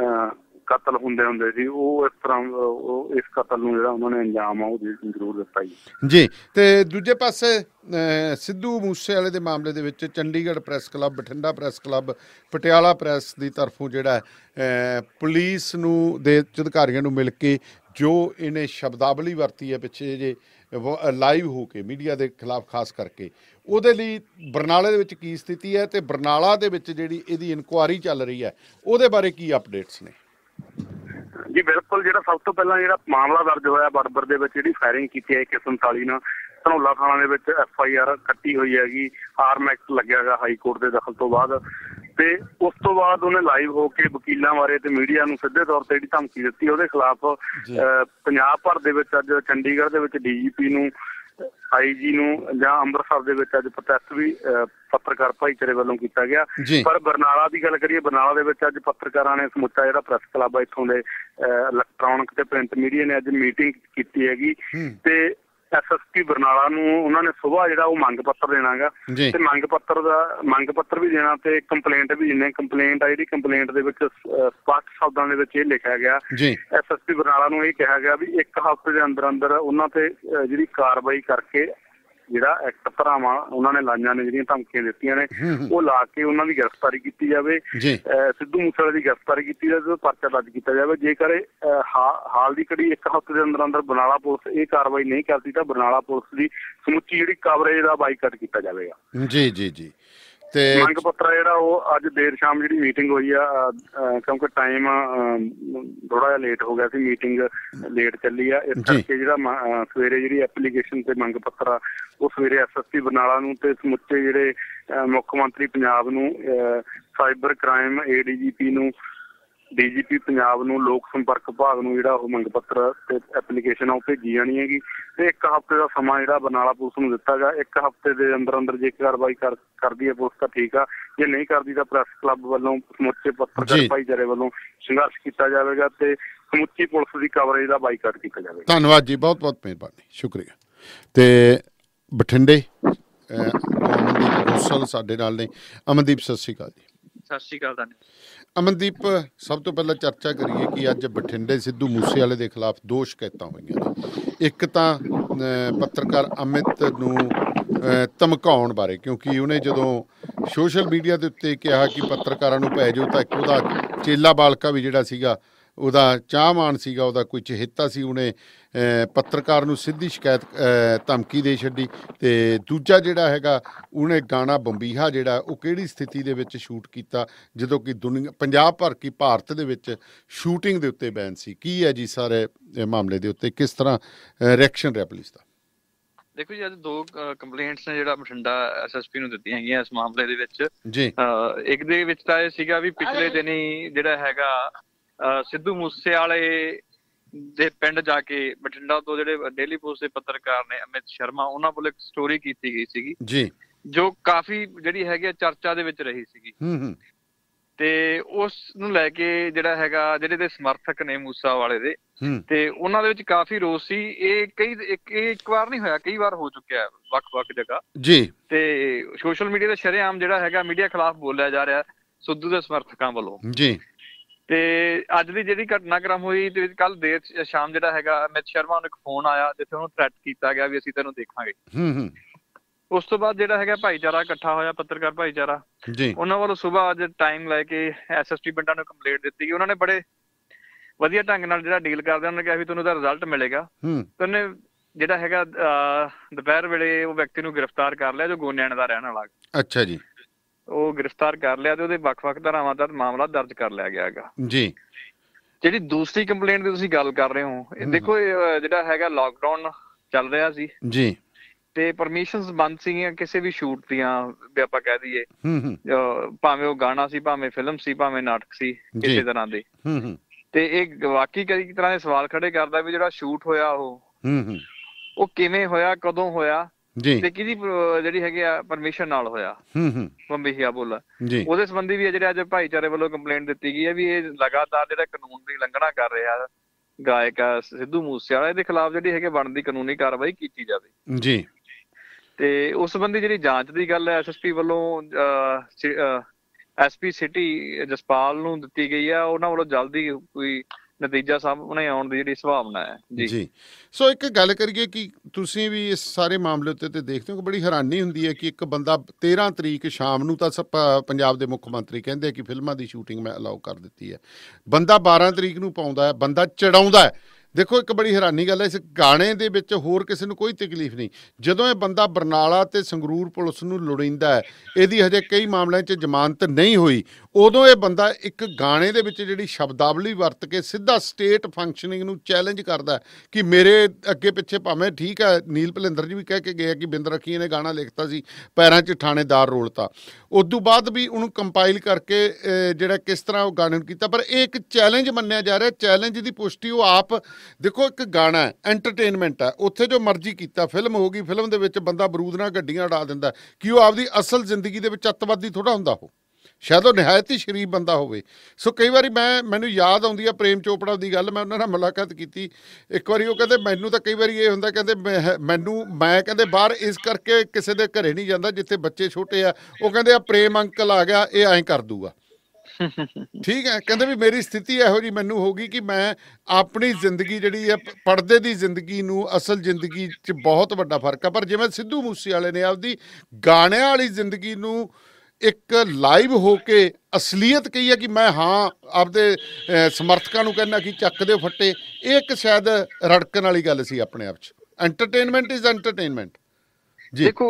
ਕਤਲ ਹੁੰਦੇ ਸੀ, ਉਹ ਇਸ ਤਰ੍ਹਾਂ ਇਸ ਕਤਲ ਨੂੰ ਜਿਹੜਾ ਉਹਨਾਂ ਨੇ ਅੰਜਾਮ ਆ ਉਹ ਜ਼ਰੂਰ ਦਿੱਤਾ ਜੀ। ਤੇ ਦੂਜੇ ਪਾਸੇ ਸਿੱਧੂ ਮੂਸੇਵਾਲੇ ਦੇ ਮਾਮਲੇ ਦੇ ਵਿੱਚ Chandigarh press club, Bathinda press club, Patiala press ਦੀ ਤਰਫੋਂ ਜਿਹੜਾ ਪੁਲਿਸ ਨੂੰ ਦੇ ਅਧਿਕਾਰੀਆਂ ਨੂੰ ਮਿਲ ਕੇ ਜੋ ਇਹਨੇ ਸ਼ਬਦਾਵਲੀ ਵਰਤੀ ਹੈ ਪਿੱਛੇ ਜੇ ਲਾਈਵ ਹੋ ਕੇ ਮੀਡੀਆ ਦੇ ਖਿਲਾਫ ਖਾਸ ਕਰਕੇ, ਉਹਦੇ ਲਈ ਬਰਨਾਲੇ ਦੇ ਵਿੱਚ ਕੀ ਸਥਿਤੀ ਹੈ ਤੇ ਬਰਨਾਲਾ ਦੇ ਵਿੱਚ ਜਿਹੜੀ ਇਹਦੀ ਇਨਕੁਆਇਰੀ ਚੱਲ ਰਹੀ ਹੈ ਉਹਦੇ ਬਾਰੇ ਕੀ ਅਪਡੇਟਸ ਨੇ? ਜੀ ਬਿਲਕੁਲ। ਜਿਹੜਾ ਸਭ ਤੋਂ ਪਹਿਲਾਂ ਜਿਹੜਾ ਮਾਮਲਾ ਦਰਜ ਹੋਇਆ ਬੜਬਰ ਦੇ ਵਿੱਚ ਜਿਹੜੀ ਫਾਇਰਿੰਗ ਕੀਤੀ ਹੈ 147 ਨਾਲ, ਧਨੌਲਾ ਥਾਣਾ ਦੇ ਵਿੱਚ FIR ਕੱਟੀ ਹੋਈ ਹੈਗੀ, ਆਰਮ ਐਕਟ ਲੱਗਿਆ ਹੈਗਾ ਹਾਈ ਕੋਰਟ ਦੇ ਦਖਲ ਤੋਂ ਬਾਅਦ। ਤੇ ਉਸ ਤੋਂ ਬਾਅਦ ਉਹਨੇ ਲਾਈਵ ਹੋ ਕੇ ਵਕੀਲਾਂ ਬਾਰੇ ਤੇ ਮੀਡੀਆ ਨੂੰ ਸਿੱਧੇ ਤੌਰ ਤੇ ਜਿਹੜੀ ਧਮਕੀ ਦਿੱਤੀ, ਉਹਦੇ ਖਿਲਾਫ ਪੰਜਾਬ ਭਰ ਦੇ ਵਿੱਚ ਅੱਜ ਚੰਡੀਗੜ੍ਹ ਦੇ ਵਿੱਚ DGP ਨੂੰ, IG ਨੂੰ, ਜਾਂ ਅੰਮ੍ਰਿਤਸਰ ਦੇ ਵਿੱਚ ਅੱਜ ਪ੍ਰੋਟੈਸਟ ਵੀ ਪੱਤਰਕਾਰ ਭਾਈਚਾਰੇ ਵੱਲੋਂ ਕੀਤਾ ਗਿਆ। ਪਰ ਬਰਨਾਲਾ ਦੀ ਗੱਲ ਕਰੀਏ, ਬਰਨਾਲਾ ਦੇ ਵਿੱਚ ਅੱਜ ਪੱਤਰਕਾਰਾਂ ਨੇ ਸਮੁੱਚਾ ਜਿਹੜਾ ਪ੍ਰੈਸ ਕਲੱਬ ਆ ਇੱਥੋਂ ਦੇ ਇਲੈਕਟ੍ਰੋਨਿਕ ਤੇ ਪ੍ਰਿੰਟ ਮੀਡੀਆ ਨੇ ਅੱਜ ਮੀਟਿੰਗ ਕੀਤੀ ਹੈਗੀ ਤੇ SSP ਬਰਨਾਲਾ ਨੂੰ ਉਹਨਾਂ ਨੇ ਸੁਬਾਹ ਜਿਹੜਾ ਉਹ ਮੰਗ ਪੱਤਰ ਦੇਣਾ ਗਾ, ਤੇ ਮੰਗ ਪੱਤਰ ਵੀ ਦੇਣਾ ਤੇ ਕੰਪਲੇਂਟ ਵੀ ਦੇਣੀ। ਕੰਪਲੇਂਟ ਆ ਜਿਹੜੀ, ਕੰਪਲੇਂਟ ਦੇ ਵਿੱਚ ਸਪਸ਼ਟ ਸ਼ਬਦਾਂ ਦੇ ਵਿੱਚ ਇਹ ਲਿਖਿਆ ਗਿਆ, SSP ਬਰਨਾਲਾ ਨੂੰ ਇਹ ਕਿਹਾ ਗਿਆ ਵੀ 1 ਹਫ਼ਤੇ ਦੇ ਅੰਦਰ ਅੰਦਰ ਉਹਨਾਂ ਤੇ ਜਿਹੜੀ ਕਾਰਵਾਈ ਕਰਕੇ ਜਿਹੜਾ ਐਕਟ ਧਾਰਾਵਾਂ ਉਹਨਾਂ ਨੇ ਲਾਈਆਂ ਨੇ, ਜਿਹੜੀਆਂ ਧਮਕੀਆਂ ਦਿੱਤੀਆਂ ਨੇ, ਉਹ ਲਾ ਕੇ ਉਹਨਾਂ ਦੀ ਗ੍ਰਿਫਤਾਰੀ ਕੀਤੀ ਜਾਵੇ। ਸਿੱਧੂ ਮੂਸੇਵਾਲੇ ਦੀ ਗ੍ਰਿਫਤਾਰੀ ਕੀਤੀ ਜਾਵੇ, ਪਰਚਾ ਦਰਜ ਕੀਤਾ ਜਾਵੇ। ਜੇਕਰ ਹਾਲ ਦੀ ਘੜੀ 1 ਹਫ਼ਤੇ ਦੇ ਅੰਦਰ ਅੰਦਰ ਬਰਨਾਲਾ ਪੁਲਿਸ ਇਹ ਕਾਰਵਾਈ ਨਹੀਂ ਕਰਦੀ ਤਾਂ ਬਰਨਾਲਾ ਪੁਲਿਸ ਦੀ ਸਮੁੱਚੀ ਜਿਹੜੀ ਕਵਰੇਜ ਦਾ ਬਾਈਕਾਟ ਕੀਤਾ ਜਾਵੇਗਾ। ਜੀ। ਤੇ ਮੰਗ ਪੱਤਰ ਜਿਹੜਾ ਉਹ ਅੱਜ ਦੇਰ ਸ਼ਾਮ ਜਿਹੜੀ ਮੀਟਿੰਗ ਹੋਈ ਆ, ਕਿਉਂਕਿ ਟਾਈਮ ਥੋੜਾ ਜਿਹਾ ਲੇਟ ਹੋ ਗਿਆ ਸੀ, ਮੀਟਿੰਗ ਲੇਟ ਚੱਲੀ ਆ, ਇਸ ਕਰਕੇ ਜਿਹੜਾ ਸਵੇਰੇ ਜਿਹੜੀ ਐਪਲੀਕੇਸ਼ਨ ਤੇ ਮੰਗ ਪੱਤਰ ਆ ਉਹ ਸਵੇਰੇ SSP ਬਰਨਾਲਾ ਨੂੰ ਤੇ ਸਮੁੱਚੇ ਜਿਹੜੇ ਮੁੱਖ ਮੰਤਰੀ ਪੰਜਾਬ ਨੂੰ, ਸਾਈਬਰ ਕ੍ਰਾਈਮ ADGP ਨੂੰ DGP ਪੰਜਾਬ ਨੂੰ ਲੋਕ ਸੰਪਰਕ ਵਿਭਾਗ ਨੂੰ ਜਿਹੜਾ ਉਹ ਮੰਗ ਪੱਤਰ ਤੇ ਐਪਲੀਕੇਸ਼ਨ ਆ ਉਹ ਭੇਜੀ ਜਾਣੀ ਹੈਗੀ ਤੇ 1 ਹਫ਼ਤੇ ਦਾ ਸਮਾਂ ਜਿਹੜਾ ਬਰਨਾਲਾ ਪੁਲਿਸ ਨੂੰ ਦਿੱਤਾ ਗਿਆ। 1 ਹਫ਼ਤੇ ਦੇ ਅੰਦਰ ਅੰਦਰ ਜੇ ਕਾਰਵਾਈ ਕਰਦੀ ਹੈ ਪੁਲਿਸ ਤਾਂ ਠੀਕ ਆ, ਜੇ ਨਹੀਂ ਕਰਦੀ ਤਾਂ ਪ੍ਰੈਸ ਕਲੱਬ ਵੱਲੋਂ ਸਮੁੱਚੇ ਪੱਤਰਕਾਰ ਭਾਈਚਾਰੇ ਵੱਲੋਂ ਸੰਘਰਸ਼ ਕੀਤਾ ਜਾਵੇਗਾ ਤੇ ਸਮੁੱਚੀ ਪੁਲਿਸ ਦੀ ਕਵਰੇਜ ਦਾ ਬਾਈਕਾਟ ਕੀਤਾ ਜਾਵੇਗਾ। ਧੰਨਵਾਦ ਜੀ, ਬਹੁਤ ਬਹੁਤ ਮਿਹਰਬਾਨੀ, ਸ਼ੁਕਰੀਆ। ਤੇ ਬਠਿੰਡੇ ਅਮਨਦੀਪ ਗੋਸਲ ਸਾਡੇ ਨਾਲ ਨੇ। ਅਮਨਦੀਪ ਸਤਿ ਸ਼੍ਰੀ ਅਕਾਲ ਜੀ। ਸਤਿ ਸ਼੍ਰੀ ਅਕਾਲ ਤੁਹਾਨੂੰ। ਅਮਨਦੀਪ, ਸਭ ਤੋਂ ਪਹਿਲਾਂ ਚਰਚਾ ਕਰੀਏ ਕਿ ਅੱਜ ਬਠਿੰਡੇ ਸਿੱਧੂ ਮੂਸੇਵਾਲੇ ਦੇ ਖਿਲਾਫ 2 ਸ਼ਿਕਾਇਤਾਂ ਹੋਈਆਂ ਨੇ। ਇੱਕ ਤਾਂ ਪੱਤਰਕਾਰ ਅਮਿਤ ਨੂੰ ਧਮਕਾਉਣ ਬਾਰੇ, ਕਿਉਂਕਿ ਉਹਨੇ ਜਦੋਂ ਸੋਸ਼ਲ ਮੀਡੀਆ ਦੇ ਉੱਤੇ ਕਿਹਾ ਕਿ ਪੱਤਰਕਾਰਾਂ ਨੂੰ ਭੇਜੋ, ਤਾਂ ਇੱਕ ਉਹਦਾ ਚੇਲਾ ਬਾਲਕਾ ਵੀ ਜਿਹੜਾ ਸੀਗਾ, ਉਹਦਾ ਚਾਹਵਾਨ ਸੀਗਾ, ਉਹਦਾ ਕੋਈ ਚਹੇਤਾ ਸੀ, ਉਹਨੇ ਪੱਤਰਕਾਰ ਨੂੰ ਸਿੱਧੀ ਸ਼ਿਕਾਇਤ ਧਮਕੀ ਦੇ ਛੱਡੀ। ਅਤੇ ਦੂਜਾ ਜਿਹੜਾ ਹੈਗਾ, ਉਹਨੇ ਗਾਣਾ ਬੰਬੀਹਾ ਜਿਹੜਾ ਉਹ ਕਿਹੜੀ ਸਥਿਤੀ ਦੇ ਵਿੱਚ ਸ਼ੂਟ ਕੀਤਾ ਜਦੋਂ ਕਿ ਪੰਜਾਬ ਭਰ ਕੀ ਭਾਰਤ ਦੇ ਵਿੱਚ ਸ਼ੂਟਿੰਗ ਦੇ ਉੱਤੇ ਬੈਨ ਸੀ। ਕੀ ਹੈ ਜੀ ਸਾਰੇ ਮਾਮਲੇ ਦੇ ਉੱਤੇ ਕਿਸ ਤਰ੍ਹਾਂ ਰਿਐਕਸ਼ਨ ਰਿਹਾ ਪੁਲਿਸ ਦਾ? ਦੇਖੋ ਜੀ, ਅੱਜ 2 ਕੰਪਲੇਂਟਸ ਨੇ ਜਿਹੜਾ ਬਠਿੰਡਾ SSP ਨੂੰ ਦਿੱਤੀਆਂ ਹੈਗੀਆਂ ਇਸ ਮਾਮਲੇ ਦੇ ਵਿੱਚ ਜੀ। ਇੱਕ ਦੇ ਵਿੱਚ ਤਾਂ ਇਹ ਸੀਗਾ ਵੀ ਪਿਛਲੇ ਦਿਨੀ ਜਿਹੜਾ ਹੈਗਾ ਸਿੱਧੂ ਮੂਸੇਵਾਲੇ ਦੇ ਪਿੰਡ ਜਾ ਕੇ ਬਠਿੰਡਾ ਤੋਂ ਜਿਹੜੇ ਡੇਲੀ ਪੋਸਟ ਦੇ ਪੱਤਰਕਾਰ ਨੇ ਅਮਿਤ ਸ਼ਰਮਾ, ਉਹਨਾਂ ਵੱਲੋਂ ਇੱਕ ਸਟੋਰੀ ਕੀਤੀ ਗਈ ਸੀਗੀ ਜੀ, ਜੋ ਕਾਫੀ ਜਿਹੜੀ ਹੈਗੀ ਚਰਚਾ ਦੇ ਵਿੱਚ ਰਹੀ ਸੀਗੀ। ਤੇ ਉਸ ਨੂੰ ਲੈ ਕੇ ਜਿਹੜਾ ਹੈਗਾ, ਜਿਹੜੇ ਦੇ ਸਮਰਥਕ ਨੇ ਮੂਸੇਵਾਲੇ ਦੇ, ਤੇ ਉਹਨਾਂ ਦੇ ਵਿੱਚ ਕਾਫੀ ਰੋਸ ਸੀ। ਇਹ ਇੱਕ ਵਾਰ ਨਹੀਂ ਹੋਇਆ, ਕਈ ਵਾਰ ਹੋ ਚੁੱਕਿਆ ਵੱਖ-ਵੱਖ ਜਗ੍ਹਾ ਜੀ। ਤੇ ਸੋਸ਼ਲ ਮੀਡੀਆ ਤੇ ਸ਼ਰੇਆਮ ਜਿਹੜਾ ਹੈਗਾ ਮੀਡੀਆ ਖਿਲਾਫ ਬੋਲਿਆ ਜਾ ਰਿਹਾ ਸਿੱਧੂ ਦੇ ਸਮਰਥਕਾਂ ਵੱਲੋਂ ਜੀ। ਤੇ ਅੱਜ ਦੀ ਜਿਹੜੀ ਘਟਨਾਕ੍ਰਮ ਹੋਈ ਤੇ ਕੱਲ ਦੇਰ ਸ਼ਾਮ ਜਿਹੜਾ ਹੈਗਾ ਅਮਿਤ ਸ਼ਰਮਾ ਨੂੰ ਇੱਕ ਫੋਨ ਆਇਆ ਜਿੱਥੇ ਉਹਨੂੰ ਥ੍ਰੈਟ ਕੀਤਾ ਗਿਆ ਵੀ ਅਸੀਂ ਤੈਨੂੰ ਦੇਖਾਂਗੇ। ਉਸ ਤੋਂ ਬਾਅਦ ਜਿਹੜਾ ਹੈਗਾ ਭਾਈਚਾਰਾ ਇਕੱਠਾ ਹੋਇਆ, ਪੱਤਰਕਾਰ ਭਾਈਚਾਰਾ, ਉਹਨਾਂ ਵੱਲੋਂ ਸੁਬਾਹ ਅੱਜ ਟਾਈਮ ਲੈ ਕੇ SSP ਪਿੰਡਾਂ ਨੂੰ ਕੰਪਲੇਂਟ ਦਿੱਤੀ ਗਈ। ਉਹਨਾਂ ਨੇ ਬੜੇ ਵਧੀਆ ਢੰਗ ਨਾਲ ਜਿਹੜਾ ਡੀਲ ਕਰਦੇ, ਉਹਨਾਂ ਨੇ ਕਿਹਾ ਵੀ ਤੁਹਾਨੂੰ ਉਹਦਾ ਰਿਜ਼ਲਟ ਮਿਲੇਗਾ। ਤੇ ਉਹਨੇ ਜਿਹੜਾ ਹੈਗਾ ਦੁਪਹਿਰ ਵੇਲੇ ਉਹ ਵਿਅਕਤੀ ਨੂੰ ਗ੍ਰਿਫਤਾਰ ਕਰ ਲਿਆ ਜੋ ਗੋਨਿਆਣਾ ਦਾ ਰਹਿਣ ਵਾਲਾ। ਅੱਛਾ ਜੀ। ਉਹ ਗ੍ਰਿਫਤਾਰ ਕਰ ਲਿਆ ਤੇ ਉਹਦੇ ਵੱਖ-ਵੱਖ ਧਾਰਾਵਾਂ ਦਾ ਮਾਮਲਾ ਦਰਜ ਕਰ ਲਿਆ ਗਿਆ ਹੈਗਾ ਜੀ। ਜਿਹੜੀ ਦੂਸਰੀ ਕੰਪਲੇਂਟ ਦੀ ਤੁਸੀਂ ਗੱਲ ਕਰ ਰਹੇ ਹੋ, ਇਹ ਦੇਖੋ ਜਿਹੜਾ ਹੈਗਾ ਲਾਕਡਾਊਨ ਚੱਲ ਰਿਹਾ ਸੀ ਜੀ, ਤੇ ਪਰਮਿਸ਼ਨਸ ਬੰਦ ਸੀਗੀਆਂ ਕਿਸੇ ਵੀ ਸ਼ੂਟ ਦੀਆਂ, ਵੀ ਆਪਾਂ ਕਹਿ ਦਈਏ ਭਾਵੇਂ ਉਹ ਗਾਣਾ ਸੀ, ਭਾਵੇਂ ਫਿਲਮ ਸੀ, ਭਾਵੇਂ ਨਾਟਕ ਸੀ, ਕਿਸੇ ਤਰ੍ਹਾਂ ਦੇ। ਤੇ ਇਹ ਵਾਕਈ ਕਈ ਤਰ੍ਹਾਂ ਦੇ ਸਵਾਲ ਖੜੇ ਕਰਦਾ ਵੀ ਜਿਹੜਾ ਸ਼ੂਟ ਹੋਇਆ ਉਹ ਕਿਵੇਂ ਹੋਇਆ, ਕਦੋਂ ਹੋਇਆ ਤੇ ਕਿਹਦੀ ਜਿਹੜੀ ਹੈਗੀ ਆ ਪਰਮਿਸ਼ਨ ਨਾਲ ਹੋਇਆ। ਬੰਬੀਹਾ ਬੋਲਾ ਉਹਦੇ ਸੰਬੰਧੀ ਵੀ ਜਿਹੜੇ ਅੱਜ ਭਾਈਚਾਰੇ ਵੱਲੋਂ ਕੰਪਲੇਂਟ ਦਿੱਤੀ ਗਈ ਹੈ ਵੀ ਇਹ ਲਗਾਤਾਰ ਜਿਹੜਾ ਕਾਨੂੰਨ ਦੀ ਉਲੰਘਣਾ ਕਰ ਰਿਹਾ ਗਾਇਕ ਸਿੱਧੂ ਮੂਸੇਵਾਲਾ, ਇਹਦੇ ਖਿਲਾਫ ਜਿਹੜੀ ਹੈਗੀ ਬਣਦੀ ਕਾਨੂੰਨੀ ਕਾਰਵਾਈ ਕੀਤੀ ਜਾਵੇ ਜੀ। ਤੇ ਉਸ ਸੰਬੰਧੀ ਜਿਹੜੀ ਜਾਂਚ ਦੀ ਗੱਲ ਹੈ SSP ਵੱਲੋਂ SP ਸਿਟੀ ਜਸਪਾਲ ਨੂੰ ਦਿੱਤੀ ਗਈ ਆ, ਉਹਨਾਂ ਵੱਲੋਂ ਜਲਦੀ ਕੋਈ ਨਤੀਜਾ ਸਾਹਮਣੇ ਆਉਣ ਦੀ ਜਿਹੜੀ ਸੰਭਾਵਨਾ ਹੈ ਜੀ। ਸੋ ਇੱਕ ਗੱਲ ਕਰੀਏ ਕਿ ਤੁਸੀਂ ਵੀ ਇਸ ਸਾਰੇ ਮਾਮਲੇ ਉੱਤੇ ਤੇ ਦੇਖਦੇ ਹੋ ਕਿ ਬੜੀ ਹੈਰਾਨੀ ਹੁੰਦੀ ਹੈ ਕਿ ਇੱਕ ਬੰਦਾ 13 ਤਰੀਕ ਸ਼ਾਮ ਨੂੰ ਤਾਂ ਪੰਜਾਬ ਦੇ ਮੁੱਖ ਮੰਤਰੀ ਕਹਿੰਦੇ ਕਿ ਫਿਲਮਾਂ ਦੀ ਸ਼ੂਟਿੰਗ ਮੈਂ ਅਲਾਉ ਕਰ ਦਿੱਤੀ ਹੈ, ਬੰਦਾ 12 ਤਰੀਕ ਨੂੰ ਪਾਉਂਦਾ ਹੈ, ਬੰਦਾ ਚੜਾਉਂਦਾ ਹੈ। ਦੇਖੋ ਇੱਕ ਬੜੀ ਹੈਰਾਨੀ ਗੱਲ ਹੈ, ਇਸ ਗਾਣੇ ਦੇ ਵਿੱਚ ਹੋਰ ਕਿਸੇ ਨੂੰ ਕੋਈ ਤਕਲੀਫ ਨਹੀਂ। ਜਦੋਂ ਇਹ ਬੰਦਾ ਬਰਨਾਲਾ ਤੇ ਸੰਗਰੂਰ ਪੁਲਿਸ ਨੂੰ ਲੋੜੀਂਦਾ ਹੈ, ਇਹਦੀ ਹਜੇ ਕਈ ਮਾਮਲਿਆਂ 'ਚ ਜ਼ਮਾਨਤ ਨਹੀਂ ਹੋਈ, ਉਦੋਂ ਇਹ ਬੰਦਾ ਇੱਕ ਗਾਣੇ ਦੇ ਵਿੱਚ ਜਿਹੜੀ ਸ਼ਬਦਾਵਲੀ ਵਰਤ ਕੇ ਸਿੱਧਾ ਸਟੇਟ ਫੰਕਸ਼ਨਿੰਗ ਨੂੰ ਚੈਲੰਜ ਕਰਦਾ ਕਿ ਮੇਰੇ ਅੱਗੇ ਪਿੱਛੇ ਭਾਵੇਂ ਠੀਕ ਹੈ, ਨੀਲ ਭਲਿੰਦਰ ਜੀ ਵੀ ਕਹਿ ਕੇ ਗਏ ਕਿ ਬਿੰਦਰ ਰੱਖੀਏ ਨੇ ਗਾਣਾ ਲਿਖਤਾ ਸੀ, ਪੈਰਾਂ 'ਚ ਥਾਣੇਦਾਰ ਰੋਲਤਾ, ਉਦੋਂ ਬਾਅਦ ਵੀ ਉਹਨੂੰ ਕੰਪਾਈਲ ਕਰਕੇ ਜਿਹੜਾ ਕਿਸ ਤਰ੍ਹਾਂ ਉਹ ਗਾਣੇ ਨੂੰ ਕੀਤਾ। ਪਰ ਇਹ ਇੱਕ ਚੈਲੰਜ ਮੰਨਿਆ ਜਾ ਰਿਹਾ, ਚੈਲੰਜ ਦੀ ਪੁਸ਼ਟੀ ਉਹ ਆਪ ਦੇਖੋ, ਇੱਕ ਗਾਣਾ ਹੈ, ਐਂਟਰਟੇਨਮੈਂਟ ਹੈ, ਉੱਥੇ ਜੋ ਮਰਜ਼ੀ ਕੀਤਾ, ਫਿਲਮ ਹੋ ਗਈ, ਫਿਲਮ ਦੇ ਵਿੱਚ ਬੰਦਾ ਬਰੂਦ ਨਾਲ ਗੱਡੀਆਂ ਉਡਾ ਦਿੰਦਾ, ਕਿ ਉਹ ਆਪਦੀ ਅਸਲ ਜ਼ਿੰਦਗੀ ਦੇ ਵਿੱਚ ਅੱਤਵਾਦੀ ਥੋੜ੍ਹਾ ਹੁੰਦਾ, ਉਹ ਸ਼ਾਇਦ ਉਹ ਨਿਹਾਇਤ ਹੀ ਸ਼ਰੀਫ ਬੰਦਾ ਹੋਵੇ। ਸੋ ਕਈ ਵਾਰੀ ਮੈਨੂੰ ਯਾਦ ਆਉਂਦੀ ਆ ਪ੍ਰੇਮ ਚੋਪੜਾ ਦੀ ਗੱਲ, ਮੈਂ ਉਹਨਾਂ ਨਾਲ ਮੁਲਾਕਾਤ ਕੀਤੀ ਇੱਕ ਵਾਰੀ, ਉਹ ਕਹਿੰਦੇ ਮੈਨੂੰ ਤਾਂ ਕਈ ਵਾਰੀ ਇਹ ਹੁੰਦਾ, ਕਹਿੰਦੇ ਮੈਂ ਕਹਿੰਦੇ ਬਾਹਰ ਇਸ ਕਰਕੇ ਕਿਸੇ ਦੇ ਘਰੇ ਨਹੀਂ ਜਾਂਦਾ ਜਿੱਥੇ ਬੱਚੇ ਛੋਟੇ ਆ, ਉਹ ਕਹਿੰਦੇ ਆ ਪ੍ਰੇਮ ਅੰਕਲ ਆ ਗਿਆ, ਇਹ ਐਂ ਕਰ ਦੂਗਾ। ਠੀਕ ਹੈ, ਕਹਿੰਦੇ ਵੀ ਮੇਰੀ ਸਥਿਤੀ ਇਹੋ ਜਿਹੀ ਮੈਨੂੰ ਹੋ ਗਈ ਕਿ ਮੈਂ ਆਪਣੀ ਜ਼ਿੰਦਗੀ ਜਿਹੜੀ ਹੈ, ਪਰਦੇ ਦੀ ਜ਼ਿੰਦਗੀ ਨੂੰ ਅਸਲ ਜ਼ਿੰਦਗੀ 'ਚ ਬਹੁਤ ਵੱਡਾ ਫਰਕ ਆ। ਪਰ ਜਿਵੇਂ ਸਿੱਧੂ ਮੂਸੇਵਾਲੇ ਨੇ ਆਪਦੀ ਗਾਣਿਆਂ ਵਾਲੀ ਜ਼ਿੰਦਗੀ ਨੂੰ ਇੱਕ ਲਾਈਵ ਹੋ ਕੇ ਅਸਲੀਅਤ ਕਹੀ ਹੈ ਕਿ ਮੈਂ ਆਪਦੇ ਸਮਰਥਕਾਂ ਨੂੰ ਕਹਿੰਦਾ ਕਿ ਚੱਕ ਦਿਓ ਫੱਟੇ, ਇਹ ਇੱਕ ਸ਼ਾਇਦ ਰੜਕਣ ਵਾਲੀ ਗੱਲ ਸੀ ਆਪਣੇ ਆਪ 'ਚ। ਐਂਟਰਟੇਨਮੈਂਟ ਇਜ਼ ਐਂਟਰਟੇਨਮੈਂਟ ਜੀ। ਦੇਖੋ